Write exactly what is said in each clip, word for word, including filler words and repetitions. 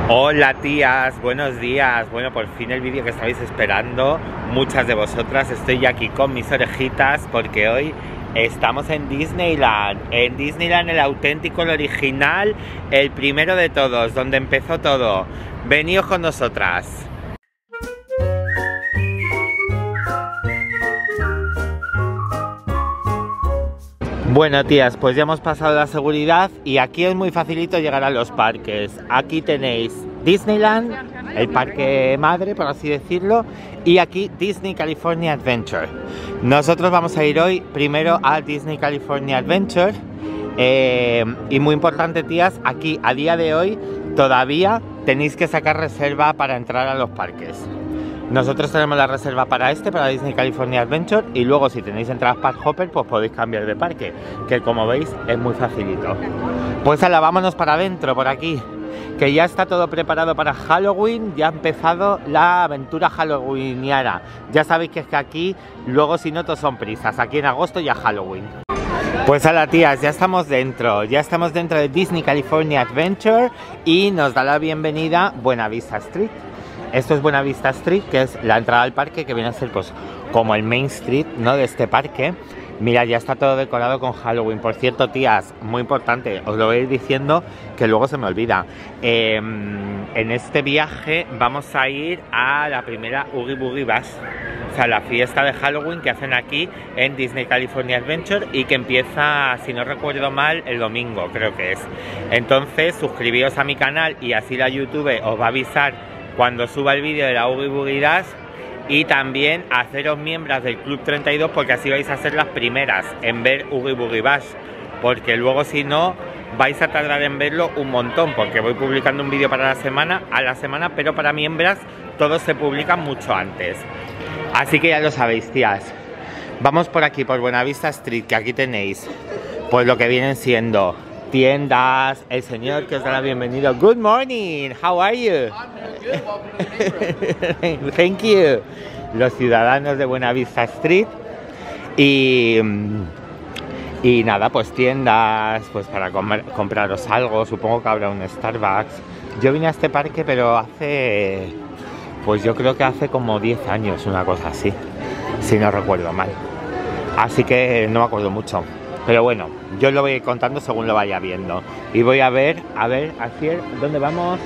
Hola tías, buenos días. Bueno, por fin el vídeo que estabais esperando, muchas de vosotras. Estoy aquí con mis orejitas porque hoy estamos en Disneyland. En Disneyland, el auténtico, el original, el primero de todos, donde empezó todo. Veníos con nosotras. Bueno tías, pues ya hemos pasado la seguridad y aquí es muy facilito llegar a los parques. Aquí tenéis Disneyland, el parque madre por así decirlo, y aquí Disney California Adventure. Nosotros vamos a ir hoy primero a Disney California Adventure eh, y muy importante tías, aquí a día de hoy todavía tenéis que sacar reserva para entrar a los parques. Nosotros tenemos la reserva para este, para Disney California Adventure, y luego si tenéis entradas Park Hopper, pues podéis cambiar de parque, que como veis es muy facilito. Pues ala, vámonos para adentro, por aquí, que ya está todo preparado para Halloween. Ya ha empezado la aventura halloweeniana. Ya sabéis que es que aquí, luego si no, todos son prisas, aquí en agosto ya Halloween. Pues ala tías, ya estamos dentro, ya estamos dentro de Disney California Adventure y nos da la bienvenida Buena Vista Street. Esto es Buena Vista Street, que es la entrada al parque, que viene a ser pues como el Main Street, ¿no?, de este parque. Mira, ya está todo decorado con Halloween. Por cierto, tías, muy importante, os lo voy a ir diciendo que luego se me olvida. Eh, en este viaje vamos a ir a la primera Oogie Boogie Bash, o sea, la fiesta de Halloween que hacen aquí en Disney California Adventure y que empieza, si no recuerdo mal, el domingo, creo que es. Entonces, suscribíos a mi canal y así la YouTube os va a avisar cuando suba el vídeo de la Oogie Boogie Dash, y también haceros miembros del Club treinta y dos, porque así vais a ser las primeras en ver Oogie Boogie Bash, porque luego si no vais a tardar en verlo un montón, porque voy publicando un vídeo para la semana, a la semana, pero para miembros todos se publican mucho antes. Así que ya lo sabéis, tías. Vamos por aquí, por Buena Vista Street, que aquí tenéis pues lo que vienen siendo tiendas, el señor que os da la bienvenida. Good morning, how are you? Thank you. Los ciudadanos de Buena Vista Street y y nada, pues tiendas, pues para comer, compraros algo. Supongo que habrá un Starbucks. Yo vine a este parque pero hace, pues yo creo que hace como diez años, una cosa así, si no recuerdo mal, así que no me acuerdo mucho. Pero bueno, yo lo voy a ir contando según lo vaya viendo. Y voy a ver, a ver, Asier, ¿dónde vamos?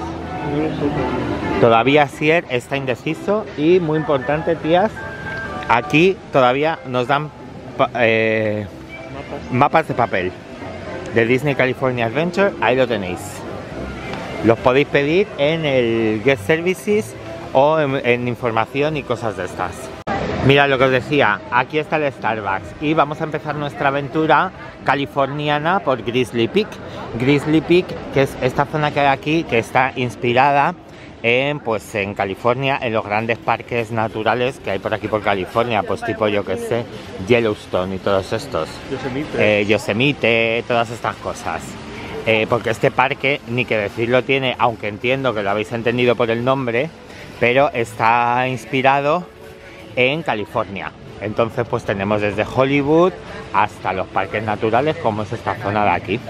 Todavía Asier está indeciso. Y muy importante, tías, aquí todavía nos dan eh, mapas. mapas de papel de Disney California Adventure. Ahí lo tenéis. Los podéis pedir en el Guest Services o en, en información y cosas de estas. Mira lo que os decía, aquí está el Starbucks y vamos a empezar nuestra aventura californiana por Grizzly Peak. Grizzly Peak, que es esta zona que hay aquí, que está inspirada en, pues, en California, en los grandes parques naturales que hay por aquí por California, pues tipo, yo que sé, Yellowstone y todos estos. Yosemite. Eh, Yosemite, todas estas cosas. Eh, porque este parque, ni que decirlo tiene, aunque entiendo que lo habéis entendido por el nombre, pero está inspirado en California. Entonces pues tenemos desde Hollywood hasta los parques naturales, como es esta zona de aquí.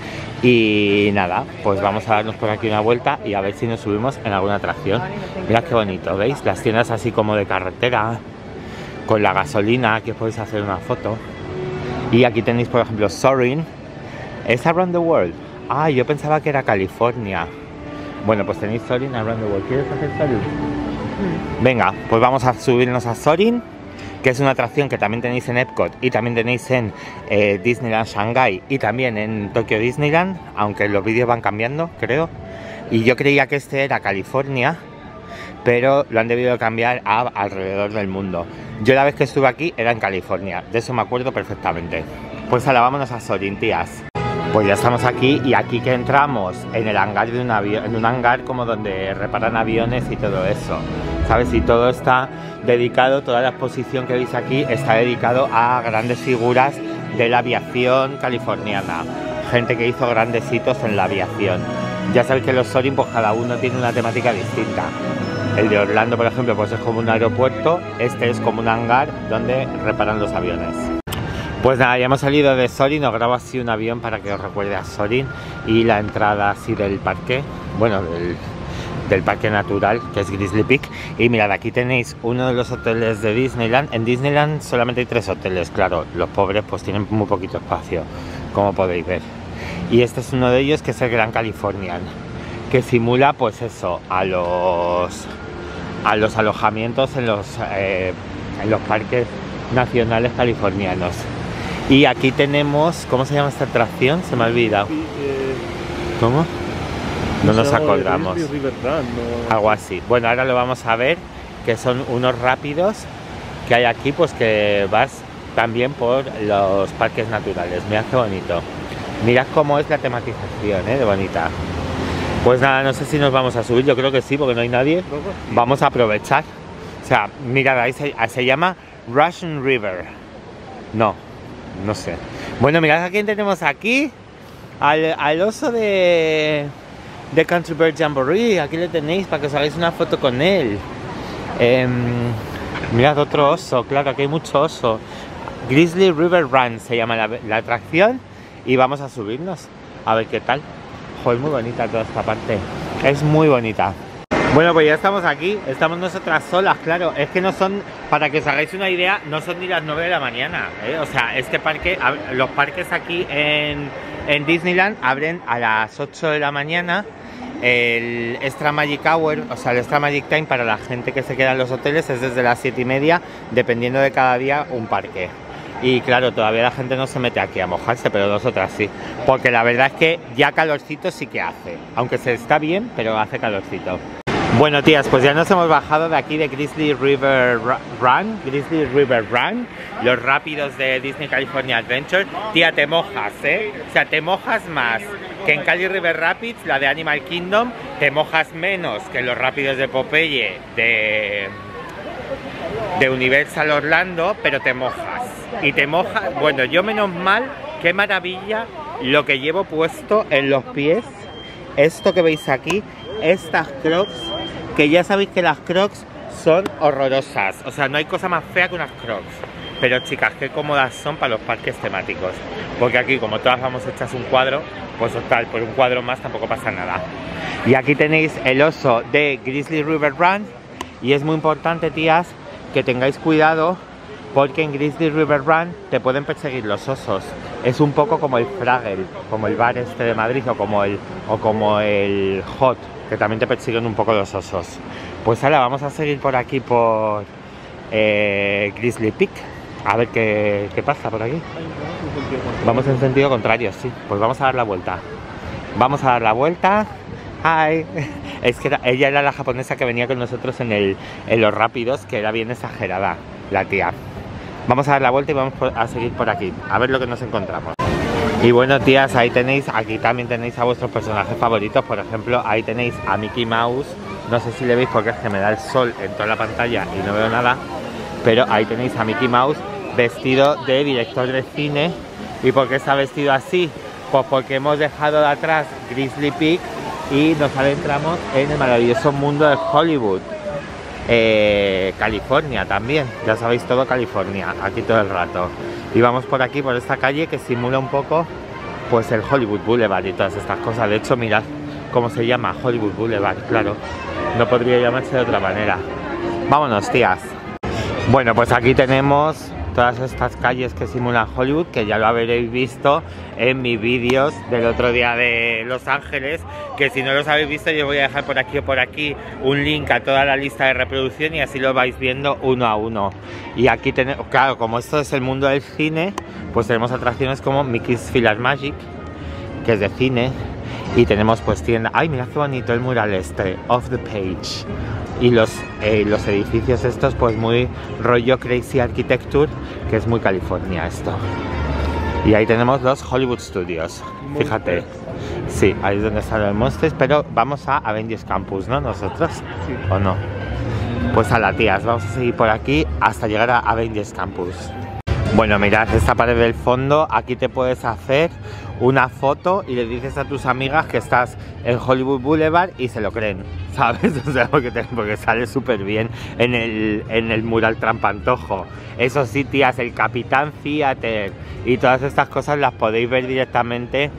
Y nada, pues vamos a darnos por aquí una vuelta y a ver si nos subimos en alguna atracción. Mirad qué bonito, ¿veis? Las tiendas así como de carretera, con la gasolina, que os podéis hacer una foto. Y aquí tenéis, por ejemplo, Soarin'. ¿Es Around the World? Ah, yo pensaba que era California. Bueno, pues tenéis Soarin' Around the World. ¿Quieres hacer Soarin'? Venga, pues vamos a subirnos a Soarin', que es una atracción que también tenéis en Epcot y también tenéis en eh, Disneyland Shanghai y también en Tokyo Disneyland, aunque los vídeos van cambiando, creo. Y yo creía que este era California, pero lo han debido cambiar a alrededor del mundo. Yo la vez que estuve aquí era en California, de eso me acuerdo perfectamente. Pues ahora vámonos a Soarin', tías. Pues ya estamos aquí, y aquí que entramos en el hangar de un avión, en un hangar como donde reparan aviones y todo eso, ¿sabes? Y todo está dedicado, toda la exposición que veis aquí está dedicado a grandes figuras de la aviación californiana, gente que hizo grandes hitos en la aviación. Ya sabéis que los Soarin', pues cada uno tiene una temática distinta. El de Orlando, por ejemplo, pues es como un aeropuerto, este es como un hangar donde reparan los aviones. Pues nada, ya hemos salido de Soarin', os grabo así un avión para que os recuerde a Soarin', y la entrada así del parque, bueno, del, del parque natural, que es Grizzly Peak. Y mirad, aquí tenéis uno de los hoteles de Disneyland. En Disneyland solamente hay tres hoteles, claro, los pobres pues tienen muy poquito espacio, como podéis ver. Y este es uno de ellos, que es el Grand Californian, que simula pues eso, a los a los alojamientos en los eh, en los parques nacionales californianos. Y aquí tenemos, ¿cómo se llama esta atracción? Se me ha olvidado. ¿Cómo? No nos acordamos. Algo así. Bueno, ahora lo vamos a ver, que son unos rápidos que hay aquí, pues que vas también por los parques naturales. Mirad qué bonito. Mirad cómo es la tematización, ¿eh? De bonita. Pues nada, no sé si nos vamos a subir, yo creo que sí, porque no hay nadie. Vamos a aprovechar. O sea, mirad, ahí se, se llama Russian River. No, no sé. Bueno, mirad a quién tenemos aquí. Al, al oso de, de Country Bear Jamboree. Aquí le tenéis para que os hagáis una foto con él. Eh, mirad, otro oso, claro, aquí hay mucho oso. Grizzly River Run se llama la, la atracción. Y vamos a subirnos a ver qué tal. Joder, muy bonita toda esta parte. Es muy bonita. Bueno, pues ya estamos aquí. Estamos nosotras solas, claro. Es que no son, para que os hagáis una idea, no son ni las nueve de la mañana, ¿eh? O sea, este parque, los parques aquí en, en Disneyland abren a las ocho de la mañana. El Extra Magic Hour, o sea, el Extra Magic Time para la gente que se queda en los hoteles es desde las siete y media, dependiendo de cada día un parque. Y claro, todavía la gente no se mete aquí a mojarse, pero nosotras sí. Porque la verdad es que ya calorcito sí que hace. Aunque se está bien, pero hace calorcito. Bueno, tías, pues ya nos hemos bajado de aquí de Grizzly River Run. Grizzly River Run. Los rápidos de Disney California Adventure. Tía, te mojas, ¿eh? O sea, te mojas más que en Cali River Rapids, la de Animal Kingdom. Te mojas menos que en los rápidos de Popeye de... de Universal Orlando, pero te mojas. Y te mojas, bueno, yo menos mal, qué maravilla lo que llevo puesto en los pies. Esto que veis aquí, estas Crocs, que ya sabéis que las Crocs son horrorosas. O sea, no hay cosa más fea que unas Crocs. Pero chicas, qué cómodas son para los parques temáticos. Porque aquí, como todas vamos hechas un cuadro, pues total, por un cuadro más tampoco pasa nada. Y aquí tenéis el oso de Grizzly River Run. Y es muy importante, tías, que tengáis cuidado, porque en Grizzly River Run te pueden perseguir los osos. Es un poco como el Fraggle, como el bar este de Madrid, o como el, o como el Hot, que también te persiguen un poco los osos. Pues ahora vamos a seguir por aquí, por eh, Grizzly Peak, a ver qué, qué pasa por aquí. Vamos en sentido contrario, sí. Pues vamos a dar la vuelta. Vamos a dar la vuelta. Hi. Es que era, ella era la japonesa que venía con nosotros en, el, en los rápidos, que era bien exagerada, la tía. Vamos a dar la vuelta y vamos por, a seguir por aquí, a ver lo que nos encontramos. Y bueno, tías, ahí tenéis, aquí también tenéis a vuestros personajes favoritos. Por ejemplo, ahí tenéis a Mickey Mouse. No sé si le veis porque es que me da el sol en toda la pantalla y no veo nada. Pero ahí tenéis a Mickey Mouse vestido de director de cine. ¿Y por qué está vestido así? Pues porque hemos dejado de atrás Grizzly Peak y nos adentramos en el maravilloso mundo de Hollywood. Eh, California también, ya sabéis, todo California, aquí todo el rato. Y vamos por aquí, por esta calle que simula un poco pues el Hollywood Boulevard y todas estas cosas. De hecho, mirad cómo se llama, Hollywood Boulevard, claro, no podría llamarse de otra manera. Vámonos, tías. Bueno, pues aquí tenemos todas estas calles que simulan Hollywood, que ya lo habréis visto en mis vídeos del otro día de Los Ángeles, que si no los habéis visto yo voy a dejar por aquí o por aquí un link a toda la lista de reproducción y así lo vais viendo uno a uno. Y aquí tenemos, claro, como esto es el mundo del cine, pues tenemos atracciones como Mickey's Philharmagic, que es de cine, y tenemos pues tiendas. Ay, mira qué bonito el mural este, Off the Page. Y los, eh, los edificios estos pues muy rollo Crazy Architecture, que es muy California esto. Y ahí tenemos los Hollywood Studios, fíjate. Sí, ahí es donde están los monstruos, pero vamos a Avengers Campus, ¿no? Nosotros, sí. ¿O no? Pues a las tías, vamos a seguir por aquí hasta llegar a Avengers Campus. Bueno, mirad esta pared del fondo, aquí te puedes hacer una foto y le dices a tus amigas que estás en Hollywood Boulevard y se lo creen, ¿sabes? O sea, porque, te, porque sale súper bien en el, en el mural trampantojo. Eso sí, tías, el Capitán Theater y todas estas cosas las podéis ver directamente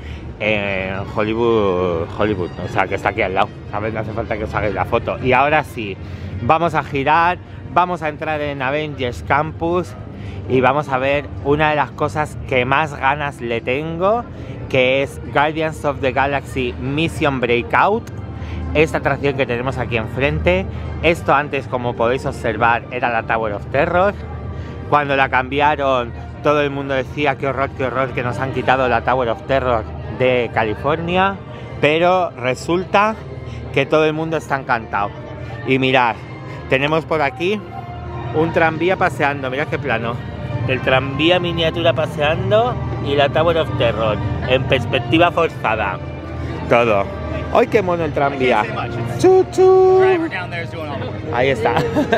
en Hollywood, Hollywood, o sea que está aquí al lado, ¿sabes? No hace falta que os hagáis la foto. Y ahora sí, vamos a girar, vamos a entrar en Avengers Campus y vamos a ver una de las cosas que más ganas le tengo, que es Guardians of the Galaxy Mission Breakout. Esta atracción que tenemos aquí enfrente. Esto antes, como podéis observar, era la Tower of Terror. Cuando la cambiaron, todo el mundo decía qué horror, qué horror, que nos han quitado la Tower of Terror de California. Pero resulta que todo el mundo está encantado. Y mirad, tenemos por aquí un tranvía paseando, mirad qué plano. El tranvía miniatura paseando y la Tower of Terror en perspectiva forzada. Todo. ¡Ay, qué mono el tranvía! ¡Chuchu! Ahí está.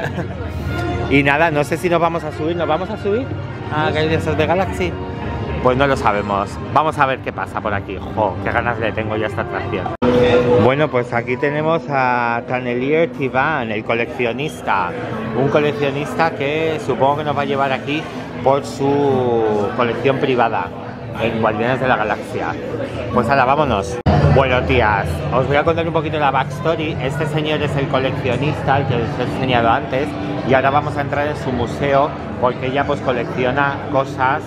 Y nada, no sé si nos vamos a subir. ¿Nos vamos a subir a Guardians of the Galaxy? Pues no lo sabemos. Vamos a ver qué pasa por aquí. ¡Jo! ¡Qué ganas le tengo ya a esta atracción! Bueno, pues aquí tenemos a Tannelier Tivan, el coleccionista. Un coleccionista que supongo que nos va a llevar aquí por su colección privada en Guardianes de la Galaxia. Pues ahora vámonos. Bueno, tías, os voy a contar un poquito la backstory. Este señor es el coleccionista, el que os he enseñado antes, y ahora vamos a entrar en su museo porque ella pues colecciona cosas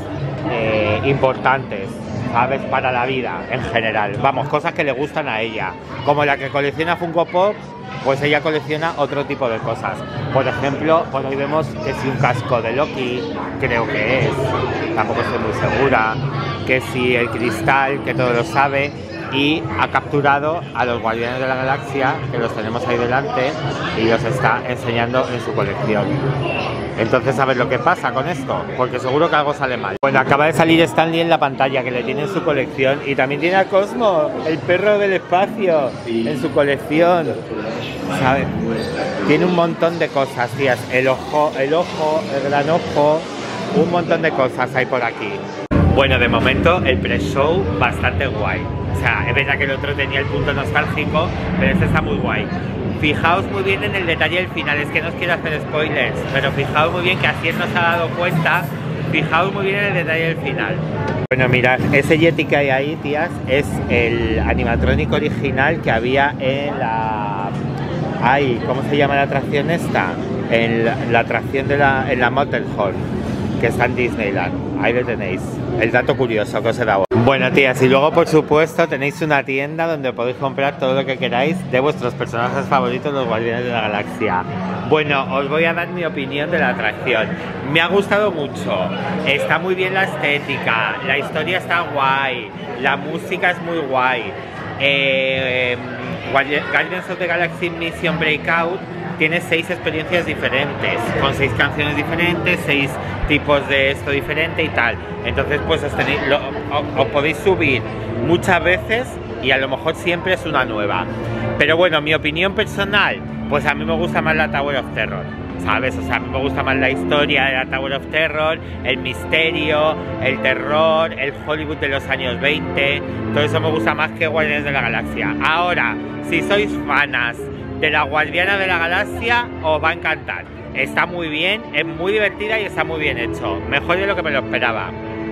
eh, importantes, ¿sabes? Para la vida en general. Vamos, cosas que le gustan a ella. Como la que colecciona Funko Pop, pues ella colecciona otro tipo de cosas. Por ejemplo, pues hoy vemos que si un casco de Loki, creo que es, tampoco estoy muy segura, que si el cristal, que todo lo sabe, y ha capturado a los Guardianes de la Galaxia, que los tenemos ahí delante, y los está enseñando en su colección. Entonces, a ver lo que pasa con esto, porque seguro que algo sale mal. Bueno, acaba de salir Stan Lee en la pantalla, que le tiene en su colección, y también tiene a Cosmo, el perro del espacio, en su colección, ¿sabes? Tiene un montón de cosas, tías, el ojo, el ojo, el gran ojo, un montón de cosas hay por aquí. Bueno, de momento el pre-show bastante guay. O sea, es verdad que el otro tenía el punto nostálgico, pero este está muy guay. Fijaos muy bien en el detalle del final, es que no os quiero hacer spoilers, pero fijaos muy bien que así él nos ha dado cuenta. Fijaos muy bien en el detalle del final. Bueno, mirad, ese Yeti que hay ahí, tías, es el animatrónico original que había en la... Ay, ¿cómo se llama la atracción esta? En la, la atracción de la, en la Matterhorn, que está en Disneyland. Ahí lo tenéis, el dato curioso que os he dado. Bueno, tías, y luego por supuesto tenéis una tienda donde podéis comprar todo lo que queráis de vuestros personajes favoritos, los Guardianes de la Galaxia. Bueno, os voy a dar mi opinión de la atracción. Me ha gustado mucho, está muy bien la estética, la historia está guay, la música es muy guay. Eh, Guardians of the Galaxy Mission Breakout tiene seis experiencias diferentes, con seis canciones diferentes, seis tipos de esto diferente y tal. Entonces pues os, tenéis, lo, os, os podéis subir muchas veces y a lo mejor siempre es una nueva. Pero bueno, mi opinión personal, pues a mí me gusta más la Tower of Terror, ¿sabes? O sea, a mí me gusta más la historia de la Tower of Terror, el misterio, el terror, el Hollywood de los años veinte, todo eso me gusta más que Guardianes de la Galaxia. Ahora, si sois fanas de la Guardiana de la Galaxia, os va a encantar. Está muy bien, es muy divertida y está muy bien hecho. Mejor de lo que me lo esperaba.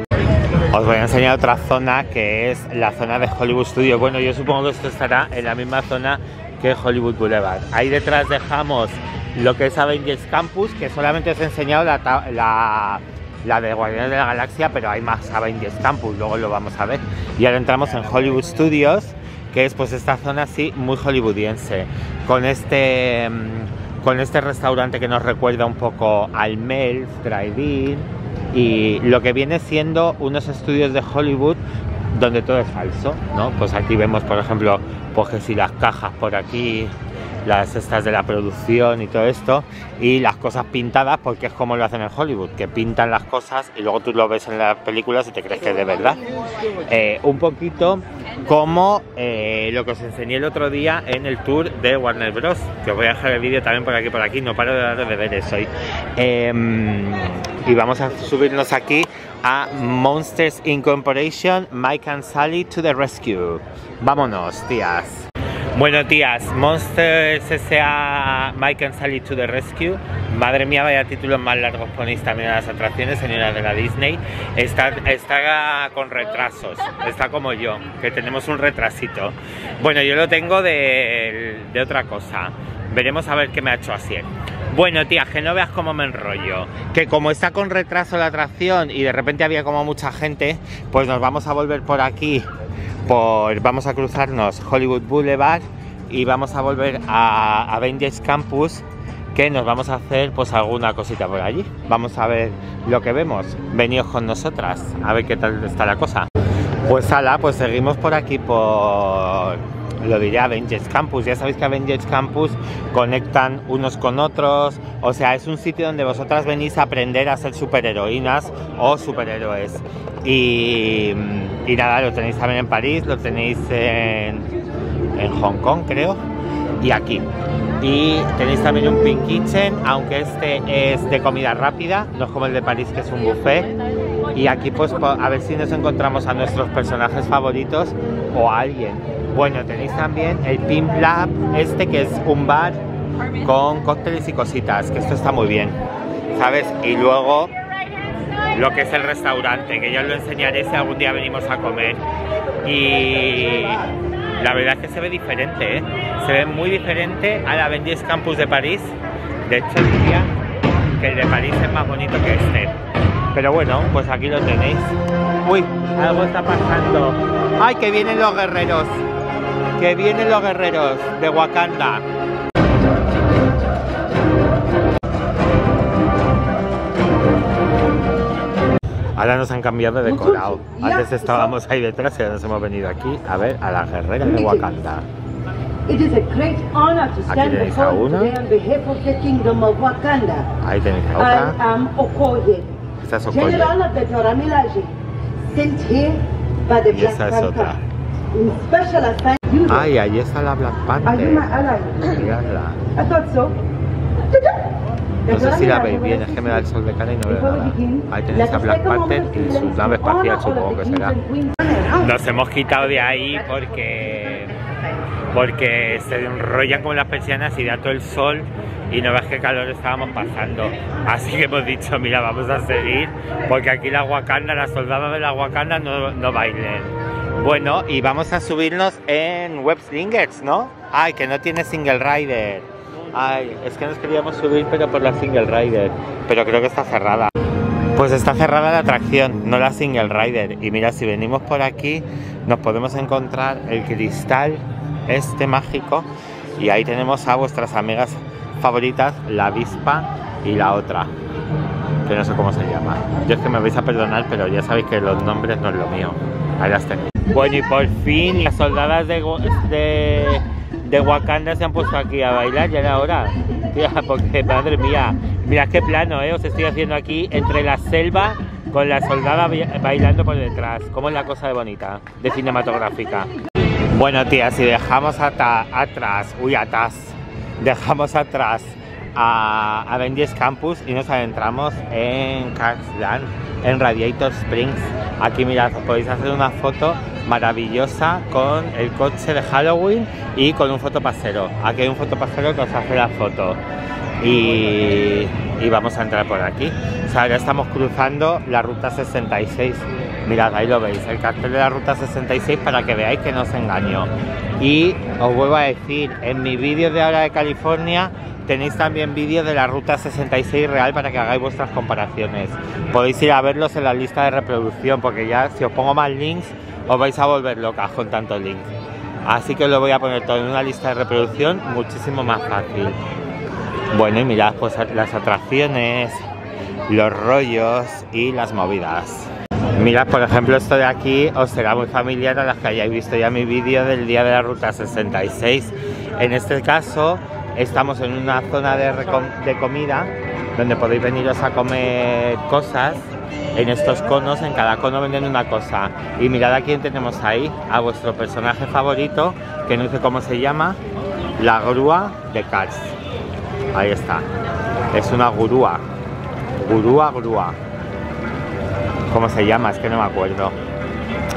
Os voy a enseñar otra zona, que es la zona de Hollywood Studios. Bueno, yo supongo que esto estará en la misma zona que Hollywood Boulevard. Ahí detrás dejamos lo que es Avengers Campus, que solamente os he enseñado la, la, la de Guardianes de la Galaxia, pero hay más Avengers Campus, luego lo vamos a ver. Y ahora entramos en Hollywood Studios, que es pues esta zona así muy hollywoodiense, con este con este restaurante que nos recuerda un poco al Mel's Drive-In y lo que viene siendo unos estudios de Hollywood donde todo es falso, ¿no? Pues aquí vemos, por ejemplo, pues que si las cajas por aquí, las estas de la producción y todo esto, y las cosas pintadas, porque es como lo hacen en Hollywood, que pintan las cosas y luego tú lo ves en las películas y te crees que es de verdad. Eh, un poquito como eh, lo que os enseñé el otro día en el tour de Warner Bros, que os voy a dejar el vídeo también por aquí por aquí, no paro de dar de ver eso hoy. Eh, y vamos a subirnos aquí a Monsters Incorporation, Mike and Sally to the Rescue. Vámonos, tías. Bueno, tías, Monsters S A Mike and Sally to the Rescue. Madre mía, vaya títulos más largos ponéis también a las atracciones, señora de la Disney. Está, está con retrasos, está como yo, que tenemos un retrasito. Bueno, yo lo tengo de, de otra cosa. Veremos a ver qué me ha hecho así. Bueno, tía, que no veas cómo me enrollo. Que como está con retraso la atracción y de repente había como mucha gente, pues nos vamos a volver por aquí. Por, vamos a cruzarnos Hollywood Boulevard y vamos a volver a Avengers Campus, que nos vamos a hacer pues alguna cosita por allí. Vamos a ver lo que vemos. Veníos con nosotras, a ver qué tal está la cosa. Pues ala, pues seguimos por aquí por... lo diré, Avengers Campus. Ya sabéis que Avengers Campus conectan unos con otros, o sea, es un sitio donde vosotras venís a aprender a ser superheroínas o superhéroes. Y, y nada, lo tenéis también en París, lo tenéis en, en Hong Kong, creo, y aquí. Y tenéis también un Pink Kitchen, aunque este es de comida rápida, no es como el de París, que es un buffet. Y aquí pues a ver si nos encontramos a nuestros personajes favoritos o a alguien. Bueno, tenéis también el Pimp Lab, este que es un bar con cócteles y cositas, que esto está muy bien, ¿sabes? Y luego lo que es el restaurante, que ya os lo enseñaré si algún día venimos a comer. Y la verdad es que se ve diferente, ¿eh? Se ve muy diferente al Avengers Campus de París. De hecho diría que el de París es más bonito que este. Pero bueno, pues aquí lo tenéis. Uy, algo está pasando. ¡Ay, que vienen los guerreros! ¡Que vienen los guerreros de Wakanda! Ahora nos han cambiado de decorado. Antes estábamos ahí detrás y ahora nos hemos venido aquí a ver a las guerreras de Wakanda. Aquí tenéis a una. Ahí tenéis a otra. Esta es Okoye. Y esa es otra. Ay, ahí está la Black Panther. Miradla. No sé si la veis bien, es que me da el sol de cara y no veo nada. Ahí tenéis a Black Panther y su nave espacial, supongo que será. Nos hemos quitado de ahí porque porque se enrollan como las persianas y da todo el sol y no ves qué calor estábamos pasando. Así que hemos dicho, mira, vamos a seguir porque aquí la Wakanda, las soldadas de la Wakanda no, no bailen. Bueno, y vamos a subirnos en Web Slingers, ¿no? Ay, que no tiene single rider. Ay, es que nos queríamos subir pero por la single rider, pero creo que está cerrada. Pues está cerrada la atracción, no la single rider. Y mira, si venimos por aquí nos podemos encontrar el cristal este mágico y ahí tenemos a vuestras amigas favoritas, la avispa y la otra, que no sé cómo se llama. Yo es que me vais a perdonar, pero ya sabéis que los nombres no es lo mío. Ahí las tenéis. Bueno, y por fin las soldadas de, de, de Wakanda se han puesto aquí a bailar, ya era hora. Tía, porque madre mía, mirad qué plano, ¿eh? Os estoy haciendo aquí entre la selva con la soldada bailando por detrás. Cómo es la cosa de bonita, de cinematográfica. Bueno, tía, si dejamos atrás, uy, atrás, dejamos atrás a Avengers Campus y nos adentramos en Cars Land, en Radiator Springs. Aquí mirad, podéis hacer una foto maravillosa con el coche de Halloween y con un fotopasero. Aquí hay un fotopasero que os hace la foto. Y, y vamos a entrar por aquí. O sea, ahora estamos cruzando la ruta sesenta y seis. Mirad, ahí lo veis, el cartel de la ruta sesenta y seis para que veáis que no os engaño. Y os vuelvo a decir, en mi vídeo de ahora de California tenéis también vídeos de la ruta sesenta y seis real para que hagáis vuestras comparaciones. Podéis ir a verlos en la lista de reproducción porque ya si os pongo más links os vais a volver locas con tantos links. Así que os lo voy a poner todo en una lista de reproducción muchísimo más fácil. Bueno, y mirad pues las atracciones, los rollos y las movidas. Mirad, por ejemplo, esto de aquí os será muy familiar a las que hayáis visto ya mi vídeo del día de la ruta sesenta y seis. En este caso estamos en una zona de, de comida donde podéis veniros a comer cosas. En estos conos, en cada cono venden una cosa. Y mirad a quién tenemos ahí, a vuestro personaje favorito, que no sé cómo se llama, la grúa de Cars. Ahí está, es una grúa, grúa, grúa. ¿Cómo se llama? Es que no me acuerdo.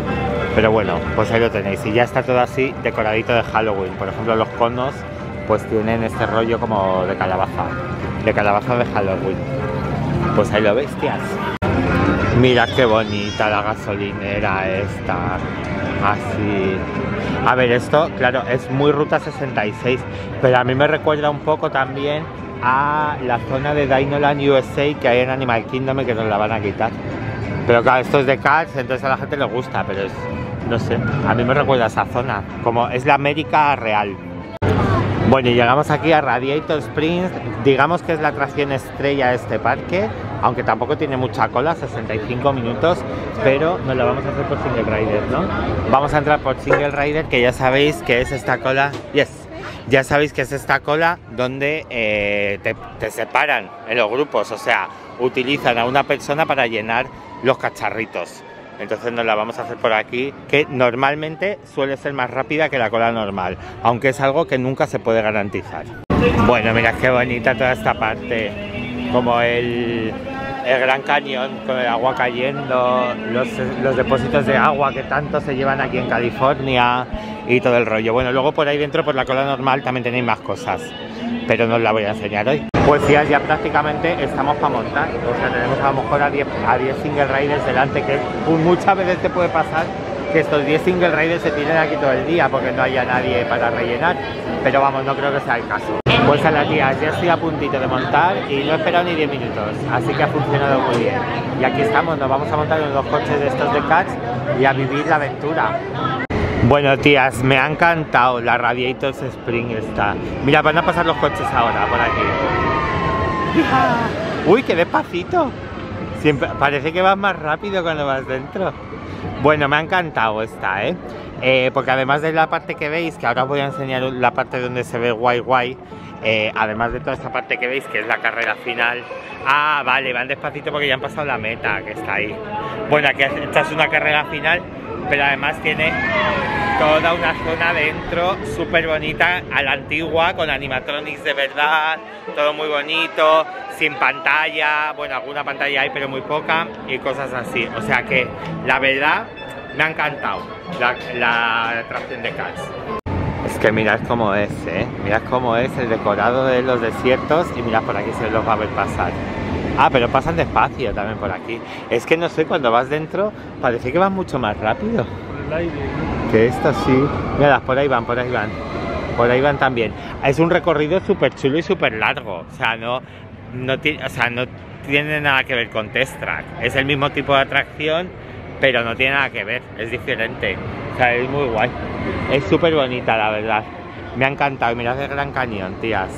Pero bueno, pues ahí lo tenéis. Y ya está todo así decoradito de Halloween. Por ejemplo, los conos pues tienen este rollo como de calabaza, de calabaza de Halloween. Pues ahí lo veis, tías. Mira qué bonita la gasolinera esta, así. A ver, esto, claro, es muy Ruta sesenta y seis, pero a mí me recuerda un poco también a la zona de Dinoland U S A que hay en Animal Kingdom y que nos la van a quitar. Pero claro, esto es de Cars, entonces a la gente le gusta, pero es, no sé, a mí me recuerda a esa zona, como es la América real. Bueno, y llegamos aquí a Radiator Springs, digamos que es la atracción estrella de este parque, aunque tampoco tiene mucha cola, sesenta y cinco minutos, pero nos la vamos a hacer por Single Rider, ¿no? Vamos a entrar por Single Rider, que ya sabéis que es esta cola, yes, ya sabéis que es esta cola donde eh, te, te separan en los grupos, o sea, utilizan a una persona para llenar los cacharritos. Entonces nos la vamos a hacer por aquí, que normalmente suele ser más rápida que la cola normal, aunque es algo que nunca se puede garantizar. Bueno, mirad qué bonita toda esta parte, como el, el Gran Cañón con el agua cayendo, los, los depósitos de agua que tanto se llevan aquí en California y todo el rollo. Bueno, luego por ahí dentro, por la cola normal, también tenéis más cosas, pero no os la voy a enseñar hoy. Pues ya, ya prácticamente estamos para montar, o sea, tenemos a lo mejor a diez single riders delante, que muchas veces te puede pasar que estos diez single riders se tiren aquí todo el día porque no haya nadie para rellenar, pero vamos, no creo que sea el caso. Pues a la tía, ya estoy a puntito de montar y no he esperado ni diez minutos, así que ha funcionado muy bien. Y aquí estamos, nos vamos a montar en los coches de estos de Cats y a vivir la aventura. Bueno, tías, me ha encantado la Radiator Springs esta. Mira, van a pasar los coches ahora por aquí. Uy, qué despacito. Siempre parece que vas más rápido cuando vas dentro. Bueno, me ha encantado esta, ¿eh? Eh, porque además de la parte que veis, que ahora os voy a enseñar la parte donde se ve guay guay, eh, además de toda esta parte que veis, que es la carrera final. Ah, vale, van despacito porque ya han pasado la meta, que está ahí. Bueno, aquí esta es una carrera final, pero además tiene toda una zona dentro súper bonita, a la antigua, con animatronics de verdad, todo muy bonito, sin pantalla, bueno, alguna pantalla hay, pero muy poca, y cosas así. O sea que, la verdad, me ha encantado la, la atracción de Cats. Es que mirad cómo es, ¿eh? Mirad cómo es el decorado de los desiertos, y mirad por aquí se los va a ver pasar. Ah, pero pasan despacio también por aquí. Es que no sé, cuando vas dentro, parece que vas mucho más rápido. Por el aire, ¿no? Que esto sí. Mirad, por ahí van, por ahí van. Por ahí van también. Es un recorrido súper chulo y súper largo. O sea, no, no, tiene, o sea, no tiene nada que ver con Test Track. Es el mismo tipo de atracción, pero no tiene nada que ver. Es diferente. O sea, es muy guay. Es súper bonita, la verdad. Me ha encantado. Mirad el Gran Cañón, tías.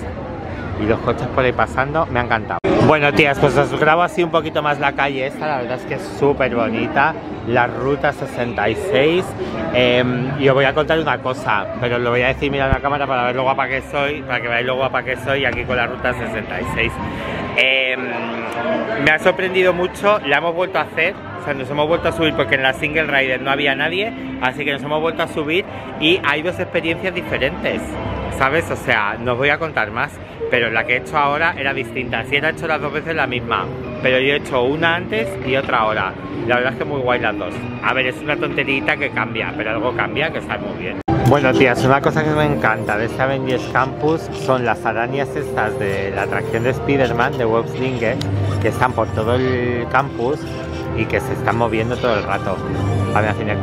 Y los coches por ahí pasando, me ha encantado. Bueno, tías, pues os grabo así un poquito más la calle esta, la verdad es que es súper bonita, la Ruta sesenta y seis, eh, y os voy a contar una cosa, pero os lo voy a decir mirando la cámara para ver lo guapa que soy, para que veáis lo guapa que soy aquí con la Ruta sesenta y seis. Eh, me ha sorprendido mucho, la hemos vuelto a hacer, o sea, nos hemos vuelto a subir porque en la Single Rider no había nadie, así que nos hemos vuelto a subir y hay dos experiencias diferentes, ¿sabes? O sea, no os voy a contar más, pero la que he hecho ahora era distinta. Sí, he hecho las dos veces la misma, pero yo he hecho una antes y otra ahora. La verdad es que muy guay las dos. A ver, es una tonterita que cambia, pero algo cambia que está muy bien. Bueno, tías, una cosa que me encanta de este Avengers Campus son las arañas estas de la atracción de Spider-Man, de Web Slinger, que están por todo el campus y que se están moviendo todo el rato. Van haciendo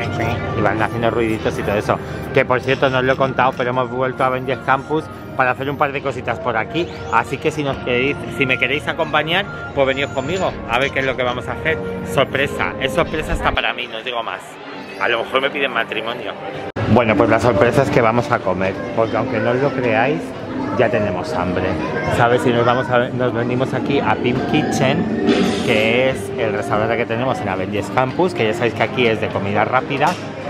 y van haciendo ruiditos y todo eso. Que por cierto no os lo he contado, pero hemos vuelto a Avengers Campus para hacer un par de cositas por aquí. Así que si nos queréis, si me queréis acompañar, pues venid conmigo a ver qué es lo que vamos a hacer. Sorpresa, es sorpresa hasta para mí, no os digo más. A lo mejor me piden matrimonio. Bueno, pues la sorpresa es que vamos a comer, porque aunque no os lo creáis, ya tenemos hambre, ¿sabes? Si nos, vamos a, nos venimos aquí a Pimp Kitchen, que es el restaurante que tenemos en Avengers Campus, que ya sabéis que aquí es de comida rápida,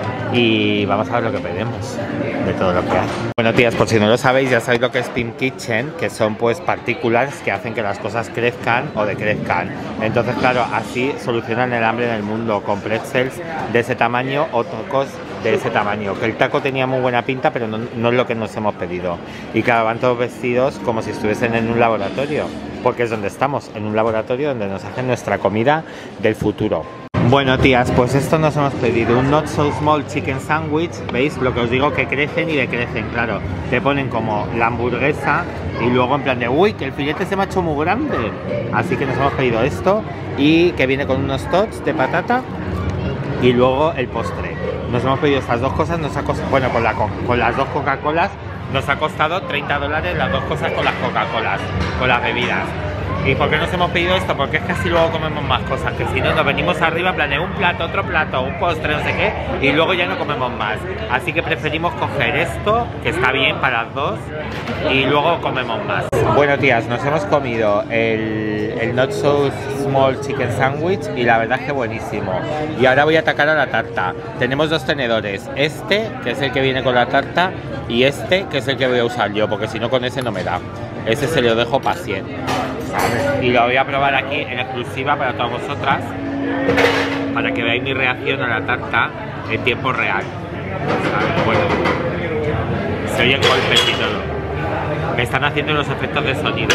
y vamos a ver lo que pedimos de todo lo que hay. Bueno, tías, por si no lo sabéis, ya sabéis lo que es Pimp Kitchen, que son pues partículas que hacen que las cosas crezcan o decrezcan. Entonces, claro, así solucionan el hambre en el mundo, con pretzels de ese tamaño o tacos de ese tamaño. Que el taco tenía muy buena pinta, pero no, no es lo que nos hemos pedido. Y claro, van todos vestidos como si estuviesen en un laboratorio, porque es donde estamos, en un laboratorio donde nos hacen nuestra comida del futuro. Bueno, tías, pues esto nos hemos pedido un Not So Small Chicken Sandwich. ¿Veis? Lo que os digo, que crecen y decrecen, claro. Te ponen como la hamburguesa y luego en plan de uy, que el filete se me ha hecho muy grande. Así que nos hemos pedido esto y que viene con unos tots de patata y luego el postre. Nos hemos pedido estas dos cosas, nos ha costado, bueno, con, la, con las dos Coca-Colas nos ha costado treinta dólares las dos cosas con las Coca-Colas, con las bebidas. ¿Y por qué nos hemos pedido esto? Porque es que así luego comemos más cosas, que si no nos venimos arriba en plan de un plato, otro plato, un postre, no sé qué, y luego ya no comemos más. Así que preferimos coger esto, que está bien para las dos, y luego comemos más. Bueno, tías, nos hemos comido el, el Not So Small Chicken Sandwich y la verdad es que buenísimo. Y ahora voy a atacar a la tarta. Tenemos dos tenedores, este, que es el que viene con la tarta, y este, que es el que voy a usar yo, porque si no con ese no me da. Ese se lo dejo para cien. Y lo voy a probar aquí en exclusiva para todas vosotras, para que veáis mi reacción a la tarta en tiempo real. ¿Sabes? Bueno, se oyen golpes y todo. Me están haciendo los efectos de sonido.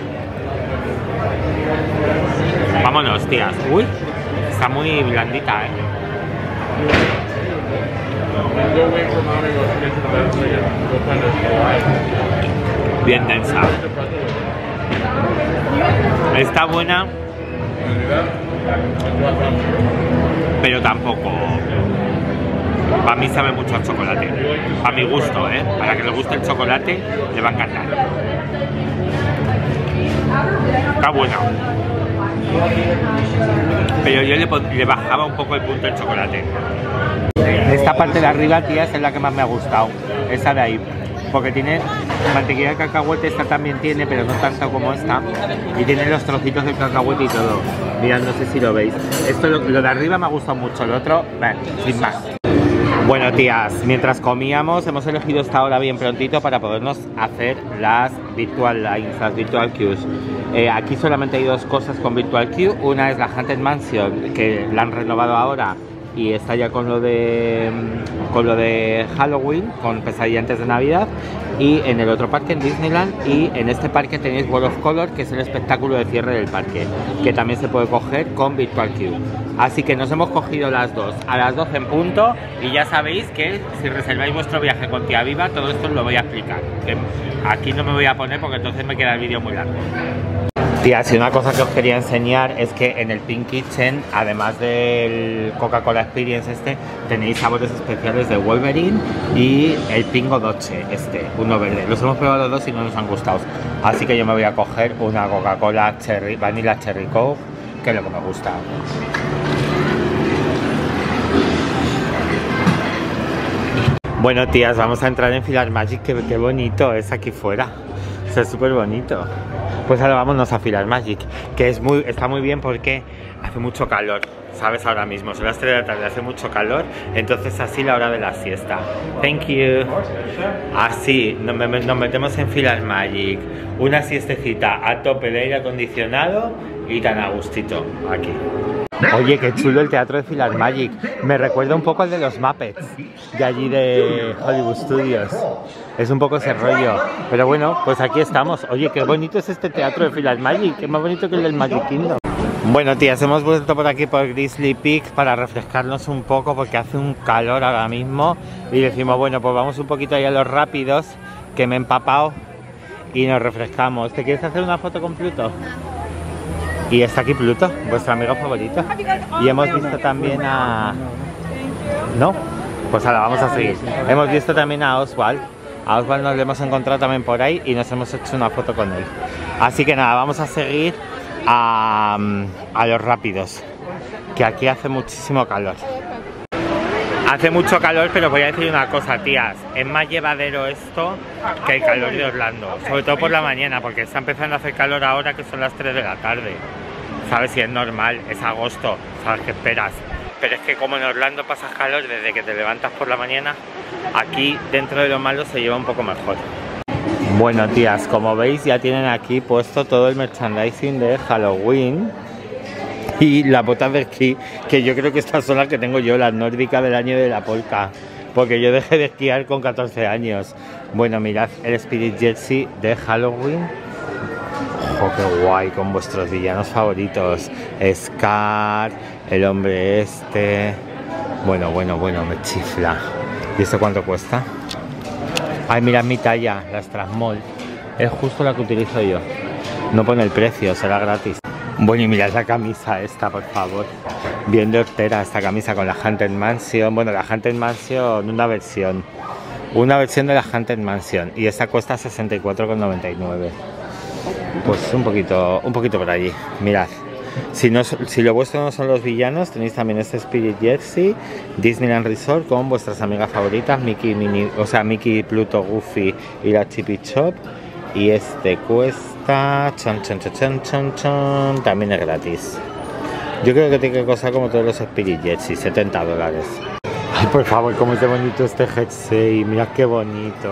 Vámonos, tías. Uy, está muy blandita, ¿eh? Bien densa. Está buena, pero tampoco. Para mí sabe mucho a chocolate. A mi gusto, ¿eh? Para que le guste el chocolate, le va a encantar. Está buena. Pero yo le, le bajaba un poco el punto del chocolate. Esta parte de arriba, tía, es la que más me ha gustado. Esa de ahí. Porque tiene mantequilla de cacahuete, esta también tiene, pero no tanto como esta. Y tiene los trocitos de cacahuete y todo. Mirad, no sé si lo veis. Esto, lo, lo de arriba me ha gustado mucho, lo otro, bueno, sin más. Bueno, tías, mientras comíamos hemos elegido esta hora bien prontito para podernos hacer las Virtual Lines, las Virtual Queues. Eh, aquí solamente hay dos cosas con Virtual Queue. Una es la Haunted Mansion, que la han renovado ahora y está ya con lo de con lo de Halloween, con Pesadilla antes de Navidad, y en el otro parque en Disneyland, y en este parque tenéis World of Color, que es el espectáculo de cierre del parque, que también se puede coger con Virtual Queue. Así que nos hemos cogido las dos a las doce en punto, y ya sabéis que si reserváis vuestro viaje con Tía Viva, todo esto os lo voy a explicar. Que aquí no me voy a poner porque entonces me queda el vídeo muy largo. Tías, y una cosa que os quería enseñar es que en el Pink Kitchen, además del Coca-Cola Experience este, tenéis sabores especiales de Wolverine y el Pingo Doce, este, uno verde. Los hemos probado los dos y no nos han gustado. Así que yo me voy a coger una Coca-Cola Cherry, Vanilla Cherry Coke, que es lo que me gusta. Bueno, tías, vamos a entrar en Philarmagic, que qué bonito es aquí fuera. Es súper bonito. Pues ahora vámonos a Philarmagic, que es muy, está muy bien porque hace mucho calor, ¿sabes? Ahora mismo, son las tres de la tarde, hace mucho calor, entonces así la hora de la siesta. Thank you. Así, nos, nos metemos en Philarmagic, una siestecita a tope de aire acondicionado y tan a gustito aquí. Oye, qué chulo el teatro de Philarmagic. Me recuerda un poco al de los Muppets, de allí de Hollywood Studios. Es un poco ese rollo. Pero bueno, pues aquí estamos. Oye, qué bonito es este teatro de Philarmagic. Qué más bonito que el del Magic Kingdom. Bueno, tías, hemos vuelto por aquí por Grizzly Peak para refrescarnos un poco porque hace un calor ahora mismo. Y decimos, bueno, pues vamos un poquito ahí a los rápidos, que me he empapado, y nos refrescamos. ¿Te quieres hacer una foto con Pluto? Y está aquí Pluto, vuestro amigo favorito. Y hemos visto también a... ¿No? Pues ahora vamos a seguir. Hemos visto también a Oswald. A Oswald nos lo hemos encontrado también por ahí y nos hemos hecho una foto con él. Así que nada, vamos a seguir a, a los rápidos, que aquí hace muchísimo calor. Hace mucho calor, pero voy a decir una cosa, tías. Es más llevadero esto que el calor de Orlando. Sobre todo por la mañana, porque está empezando a hacer calor ahora que son las tres de la tarde. ¿Sabes? Si es normal, es agosto, ¿sabes qué esperas? Pero es que como en Orlando pasas calor desde que te levantas por la mañana, aquí dentro de lo malo se lleva un poco mejor. Bueno, tías, como veis ya tienen aquí puesto todo el merchandising de Halloween. Y las botas de esquí, que yo creo que estas son las que tengo yo, las nórdicas del año de la polka, porque yo dejé de esquiar con catorce años. Bueno, mirad el Spirit Jersey de Halloween. Jo, qué guay, con vuestros villanos favoritos. Scar, el hombre este. Bueno, bueno, bueno, me chifla. ¿Y esto cuánto cuesta? Ay, mirad mi talla, la Strasmol. Es justo la que utilizo yo. No pone el precio, será gratis. Bueno, y mirad la camisa esta, por favor. Bien de hortera esta camisa con la Haunted Mansion. Bueno, la Haunted Mansion, una versión. Una versión de la Haunted Mansion. Y esta cuesta sesenta y cuatro con noventa y nueve. Pues un poquito, un poquito por allí. Mirad. Si, no, si lo vuestro no son los villanos, tenéis también este Spirit Jersey, Disneyland Resort con vuestras amigas favoritas, Mickey, Mini, o sea, Mickey, Pluto, Goofy y la Chippy Chop. Y este cuesta, chon, chon, chon, chon, chon, chon, también es gratis. Yo creo que tiene que costar como todos los Spirit Jersey, setenta dólares. Ay, por favor, cómo es de bonito este jersey, mirad qué bonito.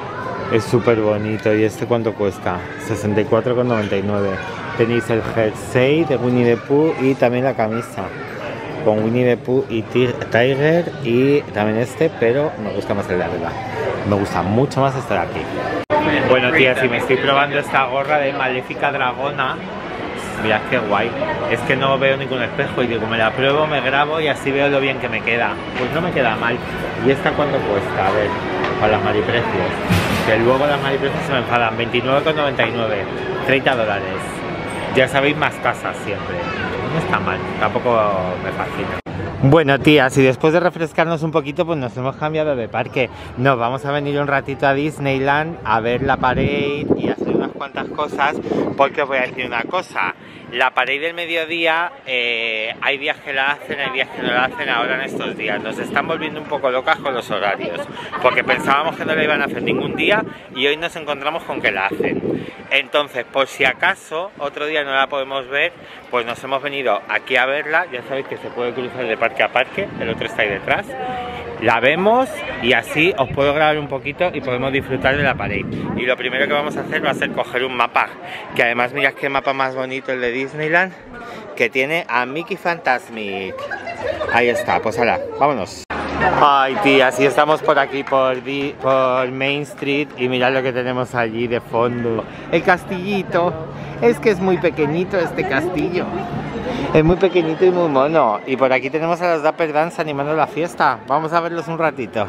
Es súper bonito. ¿Y este cuánto cuesta? sesenta y cuatro con noventa y nueve. Tenéis el jersey de Winnie the Pooh y también la camisa con Winnie the Pooh y Tiger, y también este, pero me gusta más el de arriba. Me gusta mucho más este de aquí. Bueno, tía, si me estoy probando esta gorra de Maléfica Dragona, mirad qué guay. Es que no veo ningún espejo y digo, me la pruebo, me grabo y así veo lo bien que me queda. Pues no me queda mal. ¿Y esta cuánto cuesta? A ver, para las mariprecios. Que luego las mariprecios se me enfadan. veintinueve con noventa y nueve, treinta dólares. Ya sabéis, más casas siempre. No está mal, tampoco me fascina. Bueno, tías, y después de refrescarnos un poquito, pues nos hemos cambiado de parque. Nos vamos a venir un ratito a Disneyland a ver la parade y a hacer unas cuantas cosas, porque os voy a decir una cosa. La parade del mediodía, eh, hay días que la hacen, hay días que no la hacen ahora en estos días. Nos están volviendo un poco locas con los horarios, porque pensábamos que no la iban a hacer ningún día y hoy nos encontramos con que la hacen. Entonces, por si acaso otro día no la podemos ver, pues nos hemos venido aquí a verla. Ya sabéis que se puede cruzar de parque a parque, el otro está ahí detrás. La vemos y así os puedo grabar un poquito y podemos disfrutar de la parade. Y lo primero que vamos a hacer va a ser coger un mapa, que además mirad qué mapa más bonito el de Disneyland, que tiene a Mickey Fantasmic. Ahí está, pues ahora, vámonos. Ay, tía, si estamos por aquí, por, Di, por Main Street, y mirad lo que tenemos allí de fondo. El castillito. Es que es muy pequeñito este castillo. Es muy pequeñito y muy mono. Y por aquí tenemos a los Dapper Dance animando la fiesta. Vamos a verlos un ratito.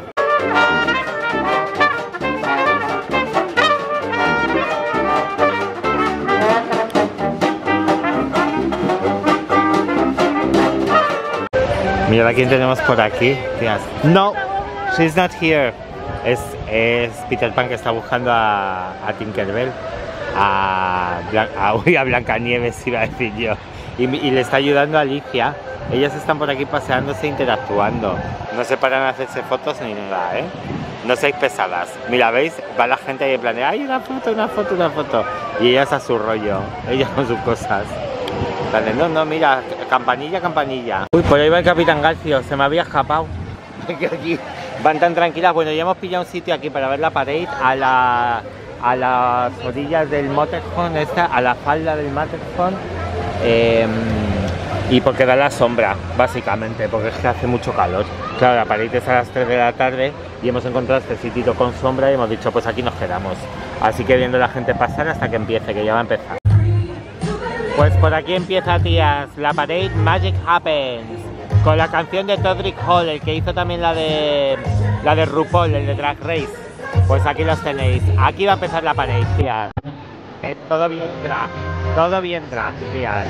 Mirad a quién tenemos por aquí. Tías. No, she's not here. Es, es Peter Pan, que está buscando a, a Tinkerbell. A, Blan a, uy, a Blancanieves, iba a decir yo. Y, y le está ayudando a Alicia. Ellas están por aquí paseándose, interactuando. No se paran a hacerse fotos ni nada, ¿eh? No seáis pesadas. Mira, ¿veis? Va la gente ahí en plan de, ¡ay, una foto, una foto, una foto! Y ellas a su rollo. Ellas con sus cosas. Vale, no, no, mira, campanilla, campanilla. Uy, por ahí va el Capitán Garcio, se me había escapado. Que aquí van tan tranquilas. Bueno, ya hemos pillado un sitio aquí para ver la parade a la... a las orillas del Matterhorn, esta, a la falda del Matterhorn, eh, y porque da la sombra, básicamente, porque es que hace mucho calor. Claro, la parade es a las tres de la tarde y hemos encontrado este sitio con sombra y hemos dicho, pues aquí nos quedamos. Así que viendo a la gente pasar hasta que empiece, que ya va a empezar. Pues por aquí empieza, tías, la parade Magic Happens, con la canción de Todrick Hall, el que hizo también la de, la de RuPaul, el de Drag Race. Pues aquí los tenéis. Aquí va a empezar la parade, tías. Eh, todo bien drag. Todo bien drag, tías.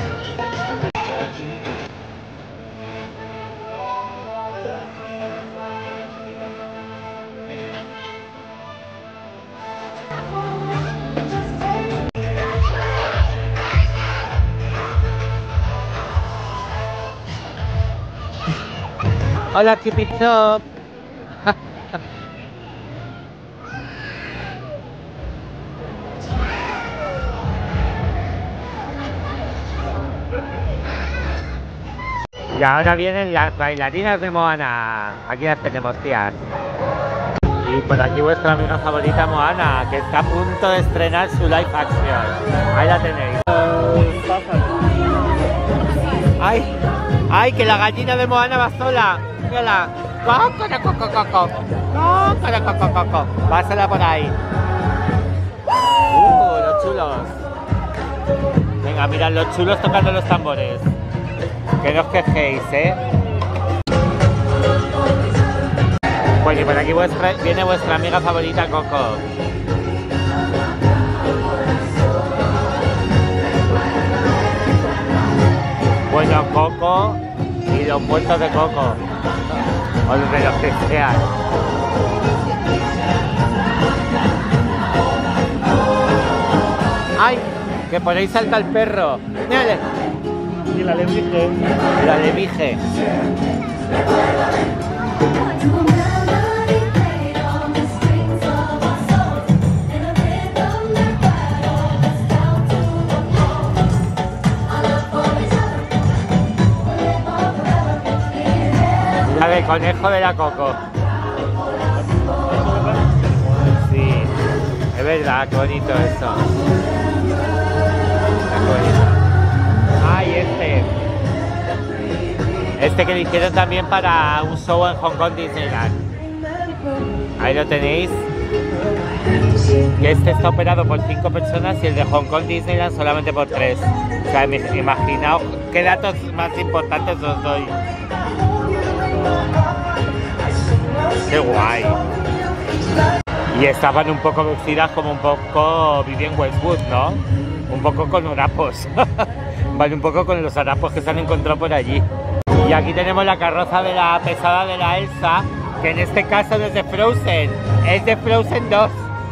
Hola, Chippy Chop. Y ahora vienen las bailarinas de Moana. Aquí las tenemos, tías. Y por aquí vuestra amiga favorita Moana, que está a punto de estrenar su live action. Ahí la tenéis. ¡Ay! ¡Ay, que la gallina de Moana va sola! ¡Mírala! ¡Coco, coco, coco! ¡Coco, coco, coco! ¡Pásala por ahí! ¡Uh, los chulos! Venga, mirad los chulos tocando los tambores. Que no os quejéis, ¿eh? Bueno, y por aquí vuestra, viene vuestra amiga favorita, Coco. Bueno, Coco y los muertos de Coco. O los de los que sean. ¡Ay! Que por ahí salta el perro. ¡Mírale! Y la alebrije. La alebrije. La del conejo de la Coco. Sí, es verdad, qué bonito eso. Qué bonito. Ay, este. Este que lo hicieron también para un show en Hong Kong Disneyland. Ahí lo tenéis. Que este está operado por cinco personas y el de Hong Kong Disneyland solamente por tres. O sea, imaginaos qué datos más importantes os doy. ¡Qué guay! Y estaban un poco vestidas como un poco Vivienne Westwood, ¿no? Un poco con harapos. Vale, un poco con los harapos que se han encontrado por allí. Y aquí tenemos la carroza de la pesada de la Elsa, que en este caso no es de Frozen, es de Frozen dos.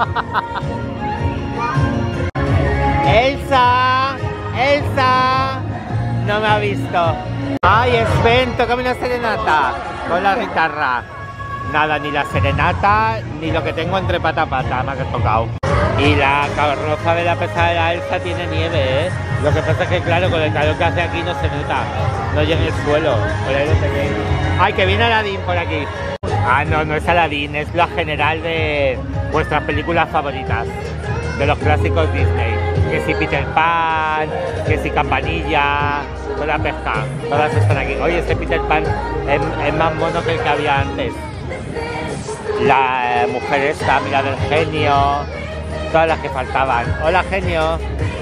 ¡Elsa! ¡Elsa! No me ha visto. ¡Ay, Sven! Tócame una serenata con la guitarra. Nada, ni la serenata, ni lo que tengo entre pata a pata me ha tocado. Y la carroza de la pesada de la Elsa tiene nieve, ¿eh? Lo que pasa es que, claro, con el calor que hace aquí no se nota. No llega el suelo. Por ahí lo tenéis. ¡Ay, que viene Aladdin por aquí! Ah, no, no es Aladdin, es la general de vuestras películas favoritas. De los clásicos Disney. Que si Peter Pan, que si Campanilla, toda la pesca. Todas están aquí. Oye, este Peter Pan es, es más mono que el que había antes. La eh, mujer esta, mira, del genio. Todas las que faltaban. Hola, genio.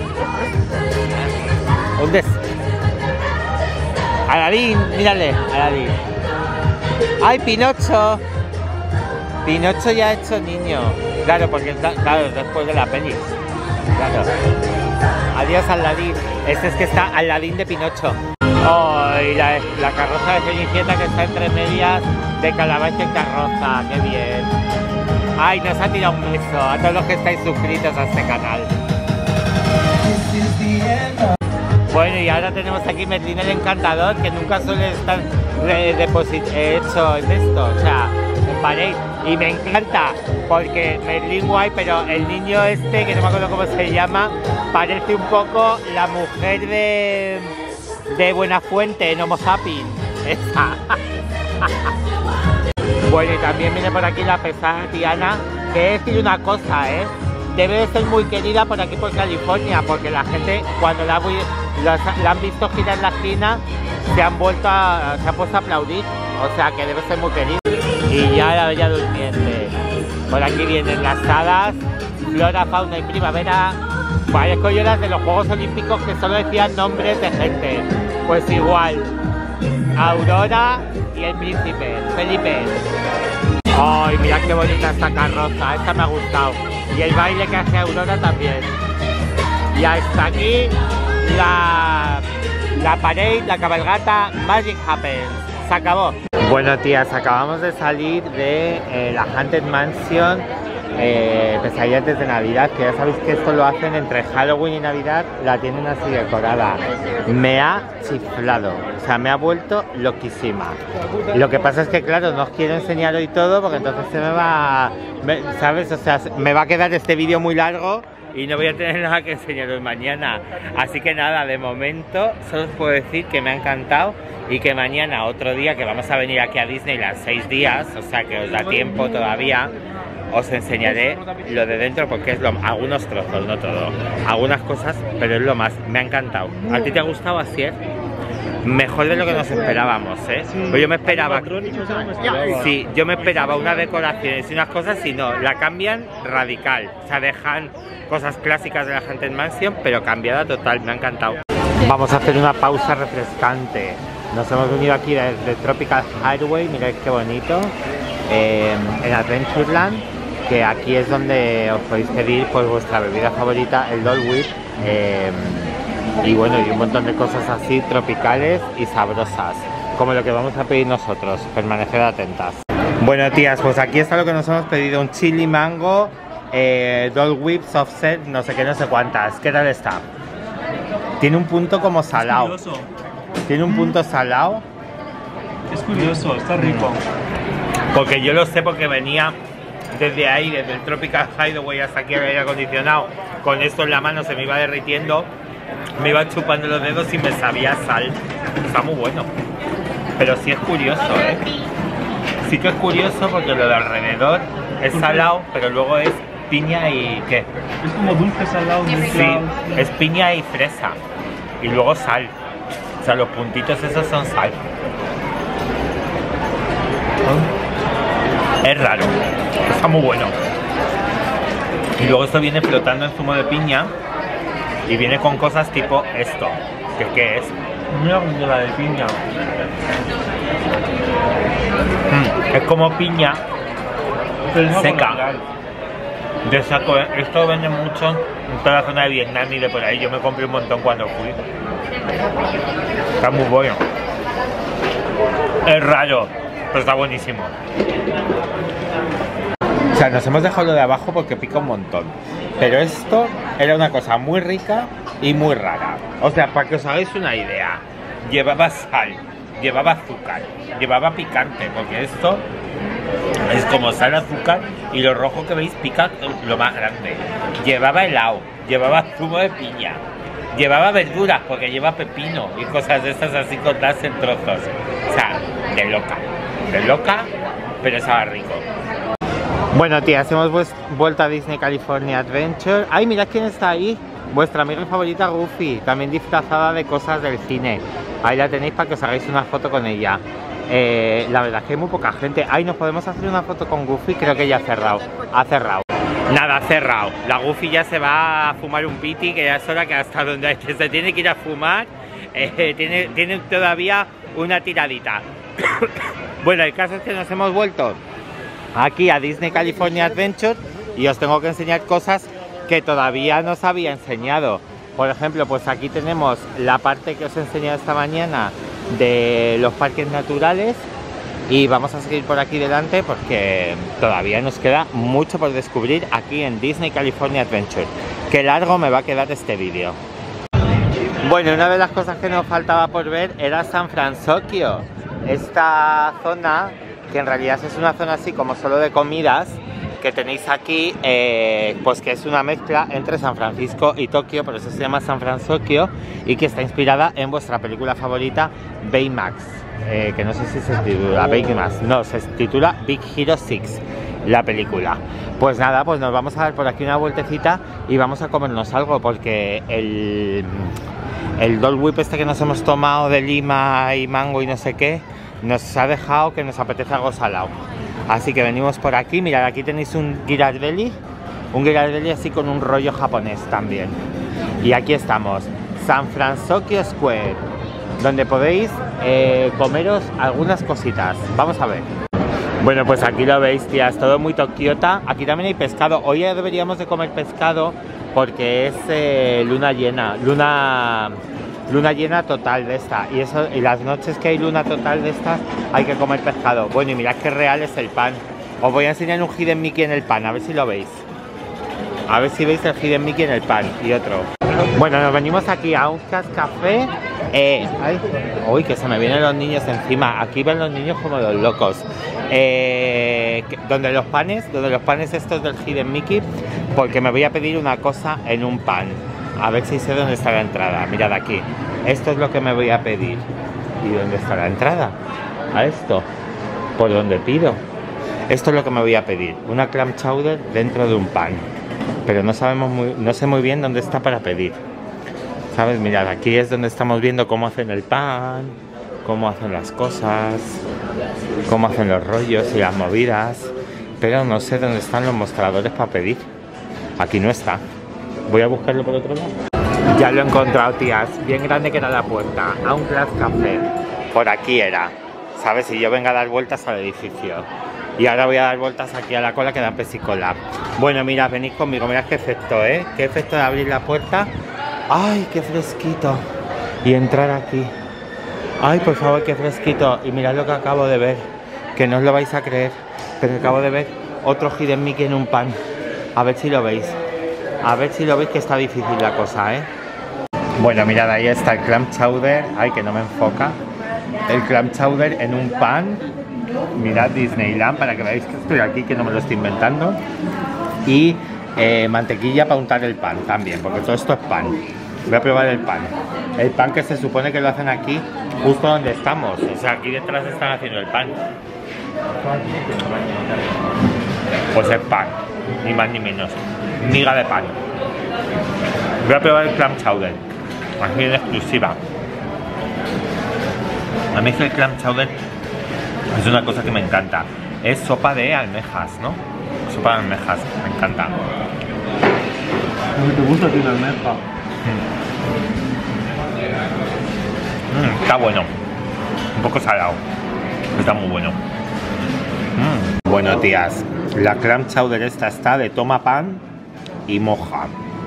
¿Dónde es? Aladdin, mírale, Aladdin. ¡Ay, Pinocho! Pinocho ya ha hecho niño. Claro, porque claro, después de la peli. Claro. Adiós, Aladdin. Este es que está Aladdin de Pinocho. Oh, y la, la carroza de Cenicienta que está entre medias de Calabaza y carroza. ¡Qué bien! ¡Ay, nos ha tirado un beso a todos los que estáis suscritos a este canal! Bueno, y ahora tenemos aquí Merlín el Encantador, que nunca suele estar hecho en esto, o sea, en pared. Y me encanta, porque Merlín guay, pero el niño este, que no me acuerdo cómo se llama, parece un poco la mujer de, de Buenafuente en Homo Sapiens. Esa. Bueno, y también viene por aquí la pesada Tiana, que es decir una cosa, ¿eh? Debe de ser muy querida por aquí por California, porque la gente cuando la, la, la han visto girar en la esquina se han vuelto a, se han puesto a aplaudir, o sea que debe ser muy querida. Y ya la Bella Durmiente. Por aquí vienen las hadas, flora, fauna y primavera. Parezco yo las de los Juegos Olímpicos que solo decían nombres de gente. Pues igual, Aurora y el príncipe, Felipe. ¡Ay, mirad qué bonita esta carroza! Esta me ha gustado. Y el baile que hace Aurora también. Y hasta aquí la, la parade, la cabalgata Magic Happens. Se acabó. Bueno, tías, acabamos de salir de eh, la Haunted Mansion eh, Pesadillas de Navidad, que ya sabéis que esto lo hacen entre Halloween y Navidad, la tienen así decorada. Me ha chiflado, o sea, me ha vuelto loquísima. Lo que pasa es que, claro, no os quiero enseñar hoy todo porque entonces se me va, me, ¿sabes? O sea, me va a quedar este vídeo muy largo y no voy a tener nada que enseñaros mañana. Así que nada, de momento solo os puedo decir que me ha encantado y que mañana, otro día, que vamos a venir aquí a Disneyland seis días, o sea que os da tiempo todavía, os enseñaré lo de dentro porque es lo, algunos trozos, no todo, algunas cosas, pero es lo más, me ha encantado. ¿A ti te ha gustado, Asier? mejor de lo que nos esperábamos, ¿eh? Sí, pues yo me esperaba, animatronics, eso no me esperaba. sí, yo me esperaba unas decoraciones y unas cosas y no, la cambian radical, o sea, dejan cosas clásicas de la Haunted Mansion, pero cambiada total, me ha encantado. Vamos a hacer una pausa refrescante. Nos hemos venido aquí desde Tropical Highway, mirad qué bonito, eh, en Adventureland, que aquí es donde os podéis pedir pues vuestra bebida favorita, el Dole Whip, eh, y bueno, y un montón de cosas así tropicales y sabrosas, como lo que vamos a pedir nosotros. Permaneced atentas. Bueno, tías, pues aquí está lo que nos hemos pedido, un chili mango, eh, Dole Whip, soft set, no sé qué, no sé cuántas. ¿Qué tal está? Tiene un punto como salado. Es curioso. Tiene un punto salado. Es curioso, está rico. Porque yo lo sé porque venía desde ahí, desde el Tropical Hideaway hasta aquí el aire acondicionado. Con esto en la mano se me iba derritiendo, me iba chupando los dedos y me sabía sal. Está muy bueno. Pero sí es curioso, ¿eh? Sí que es curioso porque lo de alrededor es salado, pero luego es piña y ¿qué? Es como dulce salado. Sí, es piña y fresa. Y luego sal. O sea, los puntitos esos son sal. Es raro. Está muy bueno. Y luego esto viene flotando en zumo de piña. Y viene con cosas tipo esto. ¿Qué, qué es? Mira como la de piña. Mm, es como piña seca. De saco, esto vende mucho en toda la zona de Vietnam y de por ahí. Yo me compré un montón cuando fui. Está muy bueno. Es raro, pero está buenísimo. O sea, nos hemos dejado lo de abajo porque pica un montón. Pero esto era una cosa muy rica y muy rara. O sea, para que os hagáis una idea, llevaba sal, llevaba azúcar, llevaba picante, porque esto es como sal, azúcar, y lo rojo que veis pica lo más grande. Llevaba helado, llevaba zumo de piña, llevaba verduras porque lleva pepino y cosas de estas así cortadas en trozos. O sea, de loca, de loca, pero estaba rico. Bueno, tías, hemos vuelto a Disney California Adventure. Ay, mirad quién está ahí. Vuestra amiga favorita Goofy, también disfrazada de cosas del cine. Ahí la tenéis para que os hagáis una foto con ella. Eh, la verdad es que hay muy poca gente. Ay, ¿nos podemos hacer una foto con Goofy? Creo que ya ha cerrado. Ha cerrado. Nada, ha cerrado. La Goofy ya se va a fumar un piti, que ya es hora que hasta donde se tiene que ir a fumar. Eh, tiene, tiene todavía una tiradita. Bueno, el caso es que nos hemos vuelto aquí a Disney California Adventure y os tengo que enseñar cosas que todavía no os había enseñado. Por ejemplo, pues aquí tenemos la parte que os he enseñado esta mañana de los parques naturales y vamos a seguir por aquí delante porque todavía nos queda mucho por descubrir aquí en Disney California Adventure. Qué largo me va a quedar este vídeo. Bueno, una de las cosas que nos faltaba por ver era San Francisco. Esta zona, que en realidad es una zona así como solo de comidas, que tenéis aquí, eh, pues que es una mezcla entre San Francisco y Tokio, por eso se llama San Francisco, y que está inspirada en vuestra película favorita, Baymax, eh, que no sé si se titula Baymax, no, se titula Big Hero seis, la película. Pues nada, pues nos vamos a dar por aquí una vueltecita y vamos a comernos algo, porque el, el Dole Whip este que nos hemos tomado de lima y mango y no sé qué, nos ha dejado que nos apetece algo salado. Así que venimos por aquí. Mirad, aquí tenéis un Ghirardelli, un Ghirardelli así con un rollo japonés también. Y aquí estamos, San Francisco Square, donde podéis eh, comeros algunas cositas. Vamos a ver. Bueno, pues aquí lo veis, tías, todo muy tokiota. Aquí también hay pescado. Hoy ya deberíamos de comer pescado porque es eh, luna llena, luna... luna llena total de esta, y eso, y las noches que hay luna total de estas hay que comer pescado. Bueno, y mirad qué real es el pan. Os voy a enseñar un Hidden Mickey en el pan, a ver si lo veis. A ver si veis el Hidden Mickey en el pan y otro. Bueno, nos venimos aquí a un Café. Eh, ay, uy, que se me vienen los niños encima. Aquí ven los niños como los locos. Eh, donde los panes, donde los panes estos del Hidden Mickey, porque me voy a pedir una cosa en un pan. A ver si sé dónde está la entrada. Mirad aquí. Esto es lo que me voy a pedir. ¿Y dónde está la entrada? A esto. ¿Por dónde pido? Esto es lo que me voy a pedir. Una clam chowder dentro de un pan. Pero no sabemos muy, no sé muy bien dónde está para pedir. ¿Sabes? Mirad, aquí es donde estamos viendo cómo hacen el pan, cómo hacen las cosas, cómo hacen los rollos y las movidas. Pero no sé dónde están los mostradores para pedir. Aquí no está. Voy a buscarlo por otro lado. Ya lo he encontrado, tías. Bien grande que era la puerta. A un Glass Café. Por aquí era. ¿Sabes? Si yo vengo a dar vueltas al edificio. Y ahora voy a dar vueltas aquí a la cola que da Pesicola. Bueno, mira, venid conmigo. Mirad qué efecto, ¿eh? Qué efecto de abrir la puerta. ¡Ay, qué fresquito! Y entrar aquí. ¡Ay, por favor, qué fresquito! Y mirad lo que acabo de ver. Que no os lo vais a creer. Pero acabo de ver otro Hidden Mickey en un pan. A ver si lo veis. A ver si lo veis, que está difícil la cosa, ¿eh? Bueno, mirad, ahí está el clam chowder. Ay, que no me enfoca. El clam chowder en un pan. Mirad Disneyland, para que veáis que estoy aquí, que no me lo estoy inventando. Y eh, mantequilla para untar el pan también, porque todo esto es pan. Voy a probar el pan. El pan que se supone que lo hacen aquí, justo donde estamos. O sea, aquí detrás están haciendo el pan. Pues es pan, ni más ni menos. Miga de pan. Voy a probar el clam chowder. Así en exclusiva. A mí es que el clam chowder es una cosa que me encanta. Es sopa de almejas, ¿no? Sopa de almejas, me encanta. ¿Te gusta a ti la almeja? Mm, está bueno. Un poco salado. Está muy bueno. Mm. Bueno, tías, la clam chowder esta está de toma pan y moja.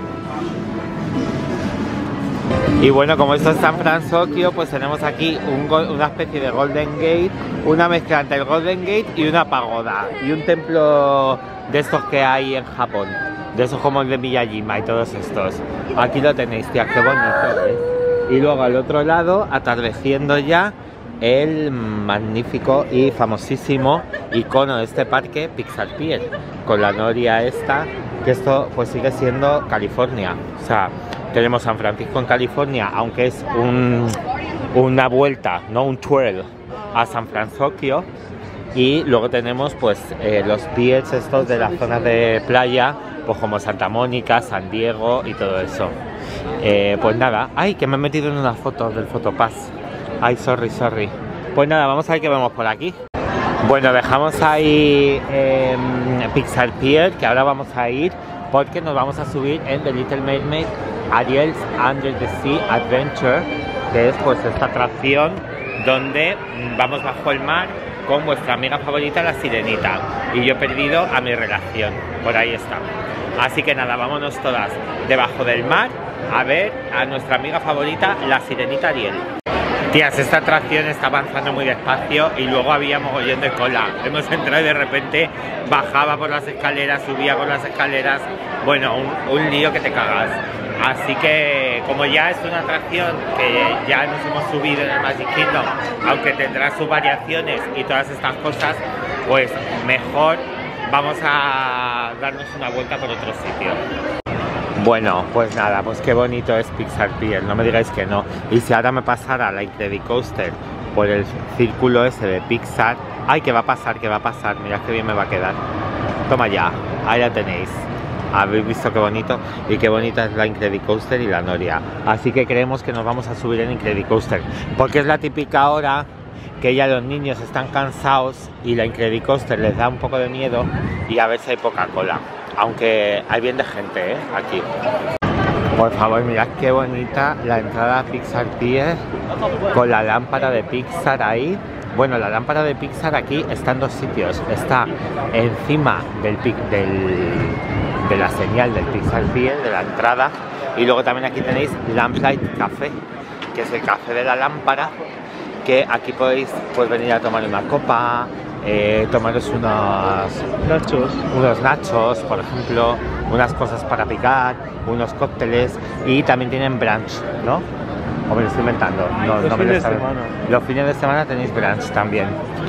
Y bueno, como esto es San Francisco, pues tenemos aquí un, una especie de Golden Gate, una mezcla entre el Golden Gate y una pagoda, y un templo de estos que hay en Japón, de esos como el de Miyajima y todos estos. Aquí lo tenéis, tía, qué bonito, ¿eh? Y luego al otro lado, atardeciendo ya, el magnífico y famosísimo icono de este parque, Pixar Pier, con la noria esta, que esto pues sigue siendo California. O sea, tenemos San Francisco en California, aunque es un, una vuelta, no un twirl a San Francisco. Y luego tenemos pues eh, los piers estos de las zonas de playa, pues como Santa Mónica, San Diego y todo eso. Eh, pues nada, ay, que me he metido en una foto del Fotopass. Ay, sorry, sorry. Pues nada, vamos a ver qué vemos por aquí. Bueno, dejamos ahí eh, Pixar Pier, que ahora vamos a ir porque nos vamos a subir en The Little Mermaid Ariel's Under the Sea Adventure, que es pues esta atracción donde vamos bajo el mar con vuestra amiga favorita, la Sirenita. Y yo he perdido a mi relación, por ahí está. Así que nada, vámonos todas debajo del mar a ver a nuestra amiga favorita, la Sirenita Ariel. Tías, esta atracción está avanzando muy despacio y luego había mogollón de cola. Hemos entrado y de repente bajaba por las escaleras, subía por las escaleras. Bueno, un, un lío que te cagas. Así que, como ya es una atracción que ya nos hemos subido en el Magic Kingdom, aunque tendrá sus variaciones y todas estas cosas, pues mejor vamos a darnos una vuelta por otro sitio. Bueno, pues nada, pues qué bonito es Pixar Pier, no me digáis que no. Y si ahora me pasara la Incredicoaster por el círculo ese de Pixar, ay, que va a pasar, que va a pasar, mirad qué bien me va a quedar. Toma ya, ahí la tenéis. Habéis visto qué bonito, y qué bonita es la Incredicoaster y la noria. Así que creemos que nos vamos a subir en Incredicoaster, porque es la típica hora que ya los niños están cansados y la Incredicoaster les da un poco de miedo, y a veces hay poca cola. Aunque hay bien de gente, ¿eh? Aquí. Por favor, mirad qué bonita la entrada a Pixar Pier con la lámpara de Pixar ahí. Bueno, la lámpara de Pixar aquí está en dos sitios. Está encima del, del, de la señal del Pixar Pier, de la entrada. Y luego también aquí tenéis Lamplight Café, que es el café de la lámpara, que aquí podéis pues, venir a tomar una copa, Eh, tomaros unos nachos. unos nachos, por ejemplo, unas cosas para picar, unos cócteles, y también tienen brunch, ¿no? O me lo estoy inventando. No, los no me fines lo de sabe. semana. Los fines de semana tenéis brunch también.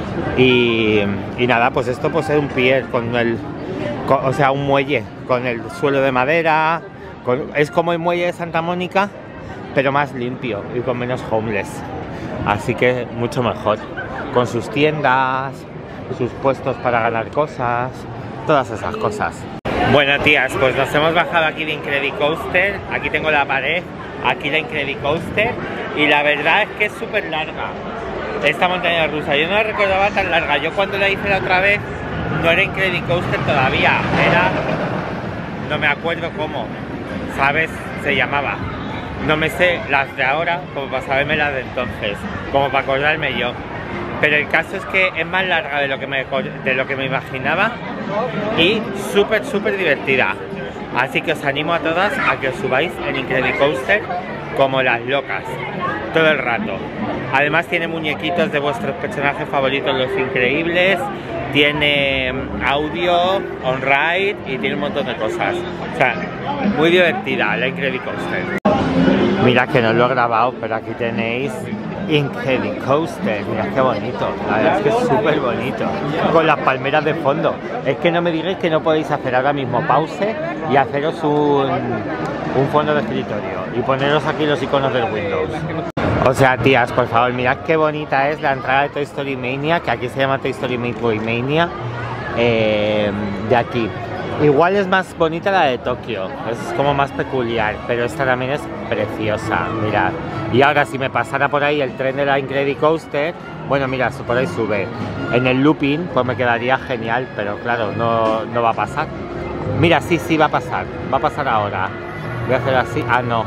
Y, y nada, pues esto pues es un pier con el, con, o sea, un muelle con el suelo de madera. Con, es como el muelle de Santa Mónica, pero más limpio y con menos homeless. Así que mucho mejor. Con sus tiendas, sus puestos para ganar cosas, todas esas cosas. Bueno, tías, pues nos hemos bajado aquí de Incredicoaster. Aquí tengo la pared, aquí la Incredicoaster, y la verdad es que es súper larga esta montaña rusa. Yo no la recordaba tan larga. Yo cuando la hice la otra vez no era Incredicoaster todavía, era... no me acuerdo cómo, ¿sabes? Se llamaba. No me sé las de ahora como para saberme las de entonces, como para acordarme yo. Pero el caso es que es más larga de lo que me, de lo que me imaginaba y súper, súper divertida. Así que os animo a todas a que os subáis en Incredicoaster como las locas, todo el rato. Además tiene muñequitos de vuestros personajes favoritos, los increíbles. Tiene audio, on-ride y tiene un montón de cosas. O sea, muy divertida la Incredicoaster. Mirad que no lo he grabado, pero aquí tenéis Incredicoaster. Mirad qué bonito, la verdad es que es súper bonito, con las palmeras de fondo. Es que no me digáis que no podéis hacer ahora mismo pause y haceros un, un fondo de escritorio y poneros aquí los iconos del Windows. O sea, tías, por favor, mirad qué bonita es la entrada de Toy Story Mania, que aquí se llama Toy Story Midway Mania, eh, de aquí. Igual es más bonita la de Tokio, es como más peculiar, pero esta también es preciosa, mirad. Y ahora si me pasara por ahí el tren de la Incredicoaster, bueno, mira, por ahí sube. En el looping, pues me quedaría genial, pero claro, no, no va a pasar. Mira, sí, sí va a pasar, va a pasar ahora. Voy a hacer así, ah, no.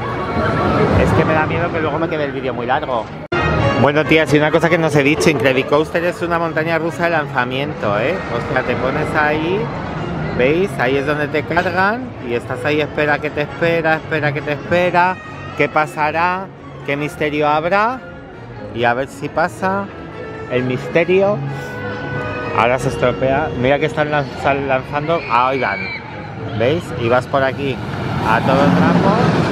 Es que me da miedo que luego me quede el vídeo muy largo. Bueno, tías, y una cosa que no os he dicho, Incredicoaster es una montaña rusa de lanzamiento, ¿eh? O sea, te pones ahí... ¿Veis? Ahí es donde te cargan y estás ahí, espera que te espera, espera que te espera, qué pasará, qué misterio habrá, y a ver si pasa el misterio. Ahora se estropea, mira que están lanzando, ah, oigan, ¿veis? Y vas por aquí a todo el trapo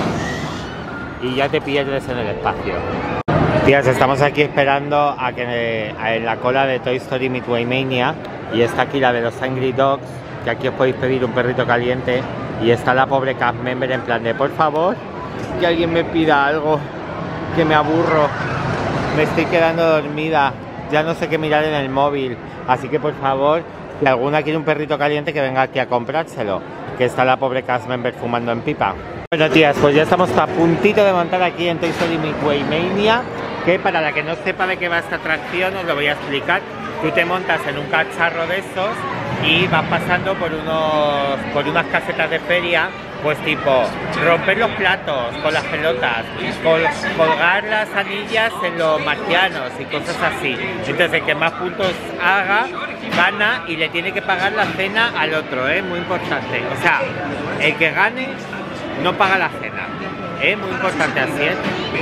y ya te pierdes en el espacio. Tías, estamos aquí esperando a que en la cola de Toy Story Midway Mania, y está aquí la de los Angry Dogs, que aquí os podéis pedir un perrito caliente, y está la pobre cast member en plan de por favor, que alguien me pida algo, que me aburro, me estoy quedando dormida, ya no sé qué mirar en el móvil, así que por favor, si alguna quiere un perrito caliente que venga aquí a comprárselo, que está la pobre cast member fumando en pipa. Bueno, tías, pues ya estamos a puntito de montar aquí en Toy Story Midway Mania, que para la que no sepa de qué va esta atracción os lo voy a explicar. Tú te montas en un cacharro de esos y vas pasando por unos por unas casetas de feria, pues tipo romper los platos con las pelotas, col, colgar las anillas en los marcianos y cosas así. Entonces el que más puntos haga gana y le tiene que pagar la cena al otro, ¿eh? Muy importante. O sea, el que gane no paga la cena, ¿eh? Muy importante, así es.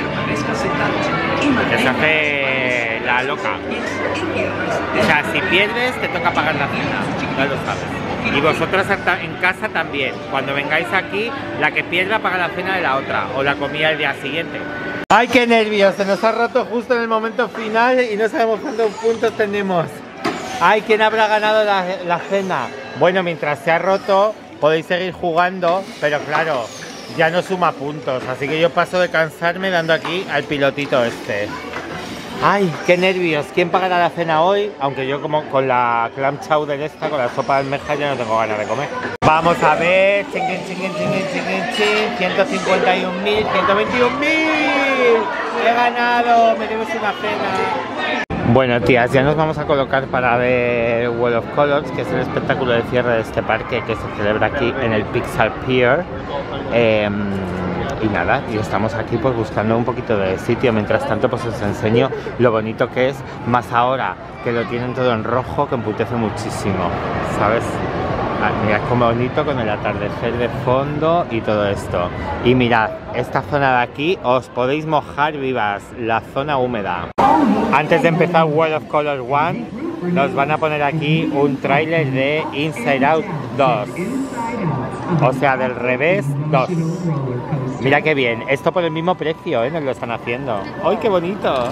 Que se hace la loca. O sea, si pierdes te toca pagar la cena, ya lo sabes. Y vosotros en casa también, cuando vengáis aquí, la que pierda paga la cena de la otra, o la comida del día siguiente. ¡Ay, qué nervios! Se nos ha roto justo en el momento final y no sabemos cuántos puntos tenemos. ¡Ay, quién habrá ganado la, la cena! Bueno, mientras se ha roto, podéis seguir jugando, pero claro, ya no suma puntos, así que yo paso de cansarme dando aquí al pilotito este. Ay, qué nervios. ¿Quién pagará la cena hoy? Aunque yo como con la clam chowder esta, con la sopa de almeja, ya no tengo ganas de comer. Vamos a ver. Chinguin, chinguin, chinguin, chinguin, chin. ciento cincuenta y un mil, ciento veintiún mil. He ganado. Me debes una cena. Bueno, tías, ya nos vamos a colocar para ver World of Colors, que es el espectáculo de cierre de este parque que se celebra aquí en el Pixar Pier. Eh, Y nada, y estamos aquí pues buscando un poquito de sitio. Mientras tanto pues os enseño lo bonito que es, más ahora que lo tienen todo en rojo, que emputece muchísimo, ¿sabes? Ah, mirad cómo bonito con el atardecer de fondo y todo esto. Y mirad, esta zona de aquí os podéis mojar vivas, la zona húmeda. Antes de empezar World of Colors uno, nos van a poner aquí un tráiler de Inside Out dos. O sea, del revés dos. Mira qué bien, esto por el mismo precio, ¿eh? Nos lo están haciendo. ¡Ay, qué bonito!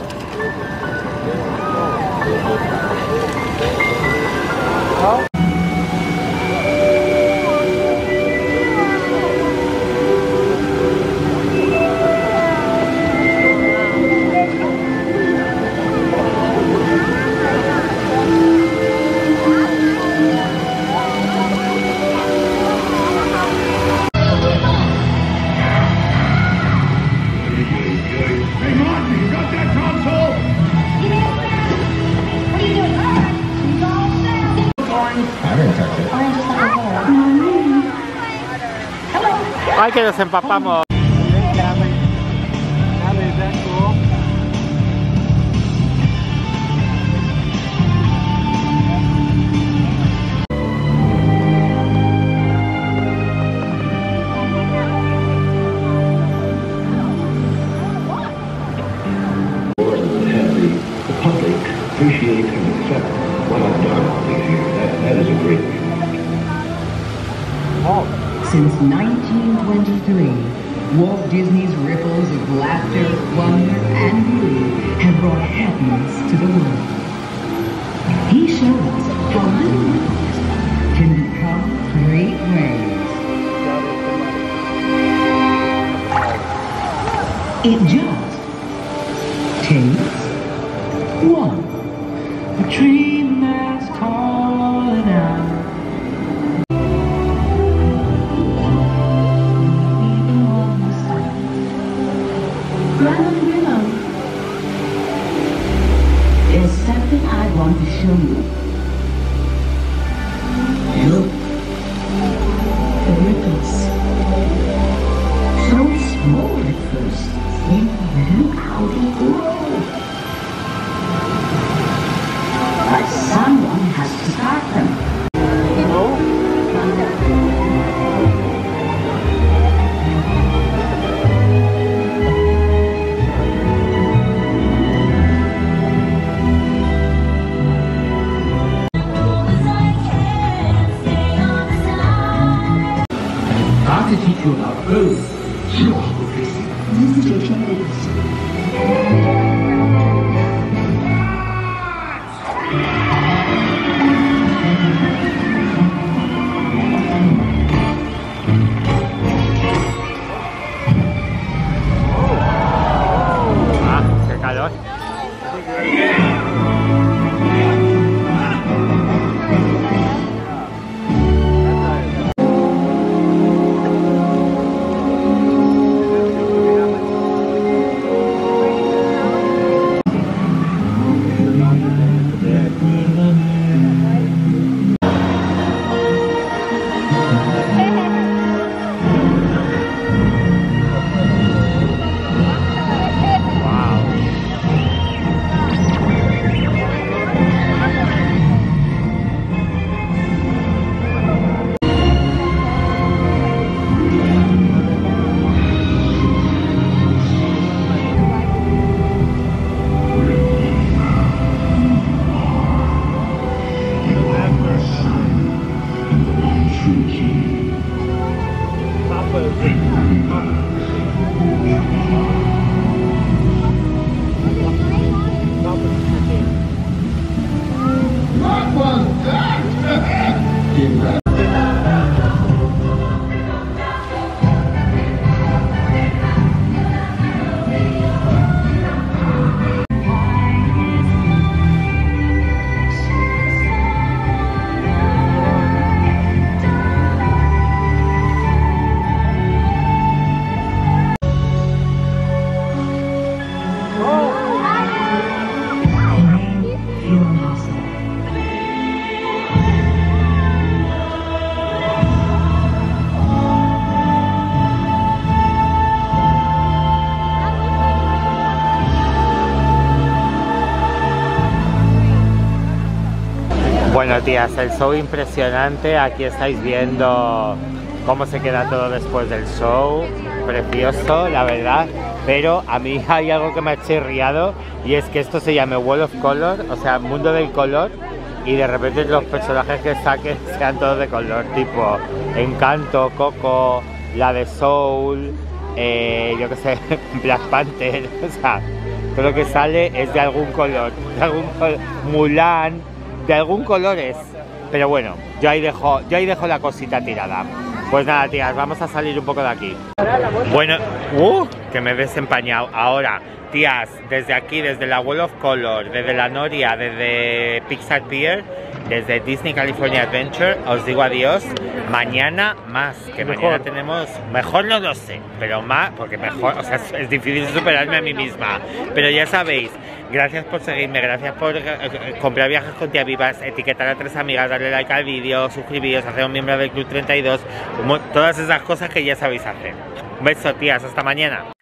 ¿Oh? ¡Ay, que nos empapamos! Appreciate and accept what I've done all these years. That, that is a great thing. Since nineteen twenty-three, Walt Disney's ripples of laughter, wonder, and beauty have brought happiness to the world. He showed us how little ripples can become great waves. It just takes one. The dream that's calling out. Grandma Willow, there's something I want to show you. Look, the ripples. So small at first, then look how they grow. But someone has to start them. Got to teach you about Earth. This is your chance. Ah, qué calor. Bueno, tías, el show impresionante. Aquí estáis viendo cómo se queda todo después del show. Precioso, la verdad. Pero a mí hay algo que me ha chirriado, y es que esto se llama World of Color, o sea, mundo del color, y de repente los personajes que saquen sean todos de color, tipo Encanto, Coco, la de Soul, eh, yo que sé, Black Panther, o sea, todo lo que sale es de algún color, de algún color, Mulan, de algún color es. Pero bueno, yo ahí dejo, yo ahí dejo la cosita tirada. Pues nada, tías, vamos a salir un poco de aquí. Bueno, uh, que me he desempañado. Ahora, tías, desde aquí, desde la World of Color, desde la Noria, desde Pixar Pier, desde Disney California Adventure os digo adiós. Mañana más, que Mejor. mañana tenemos, mejor no lo sé, pero más, porque mejor, o sea, es, es difícil superarme a mí misma, pero ya sabéis, gracias por seguirme, gracias por eh, eh, comprar viajes con Tía Vivas, etiquetar a tres amigas, darle like al vídeo, suscribiros, hacer un miembro del Club treinta y dos, como todas esas cosas que ya sabéis hacer. Un beso, tías, hasta mañana.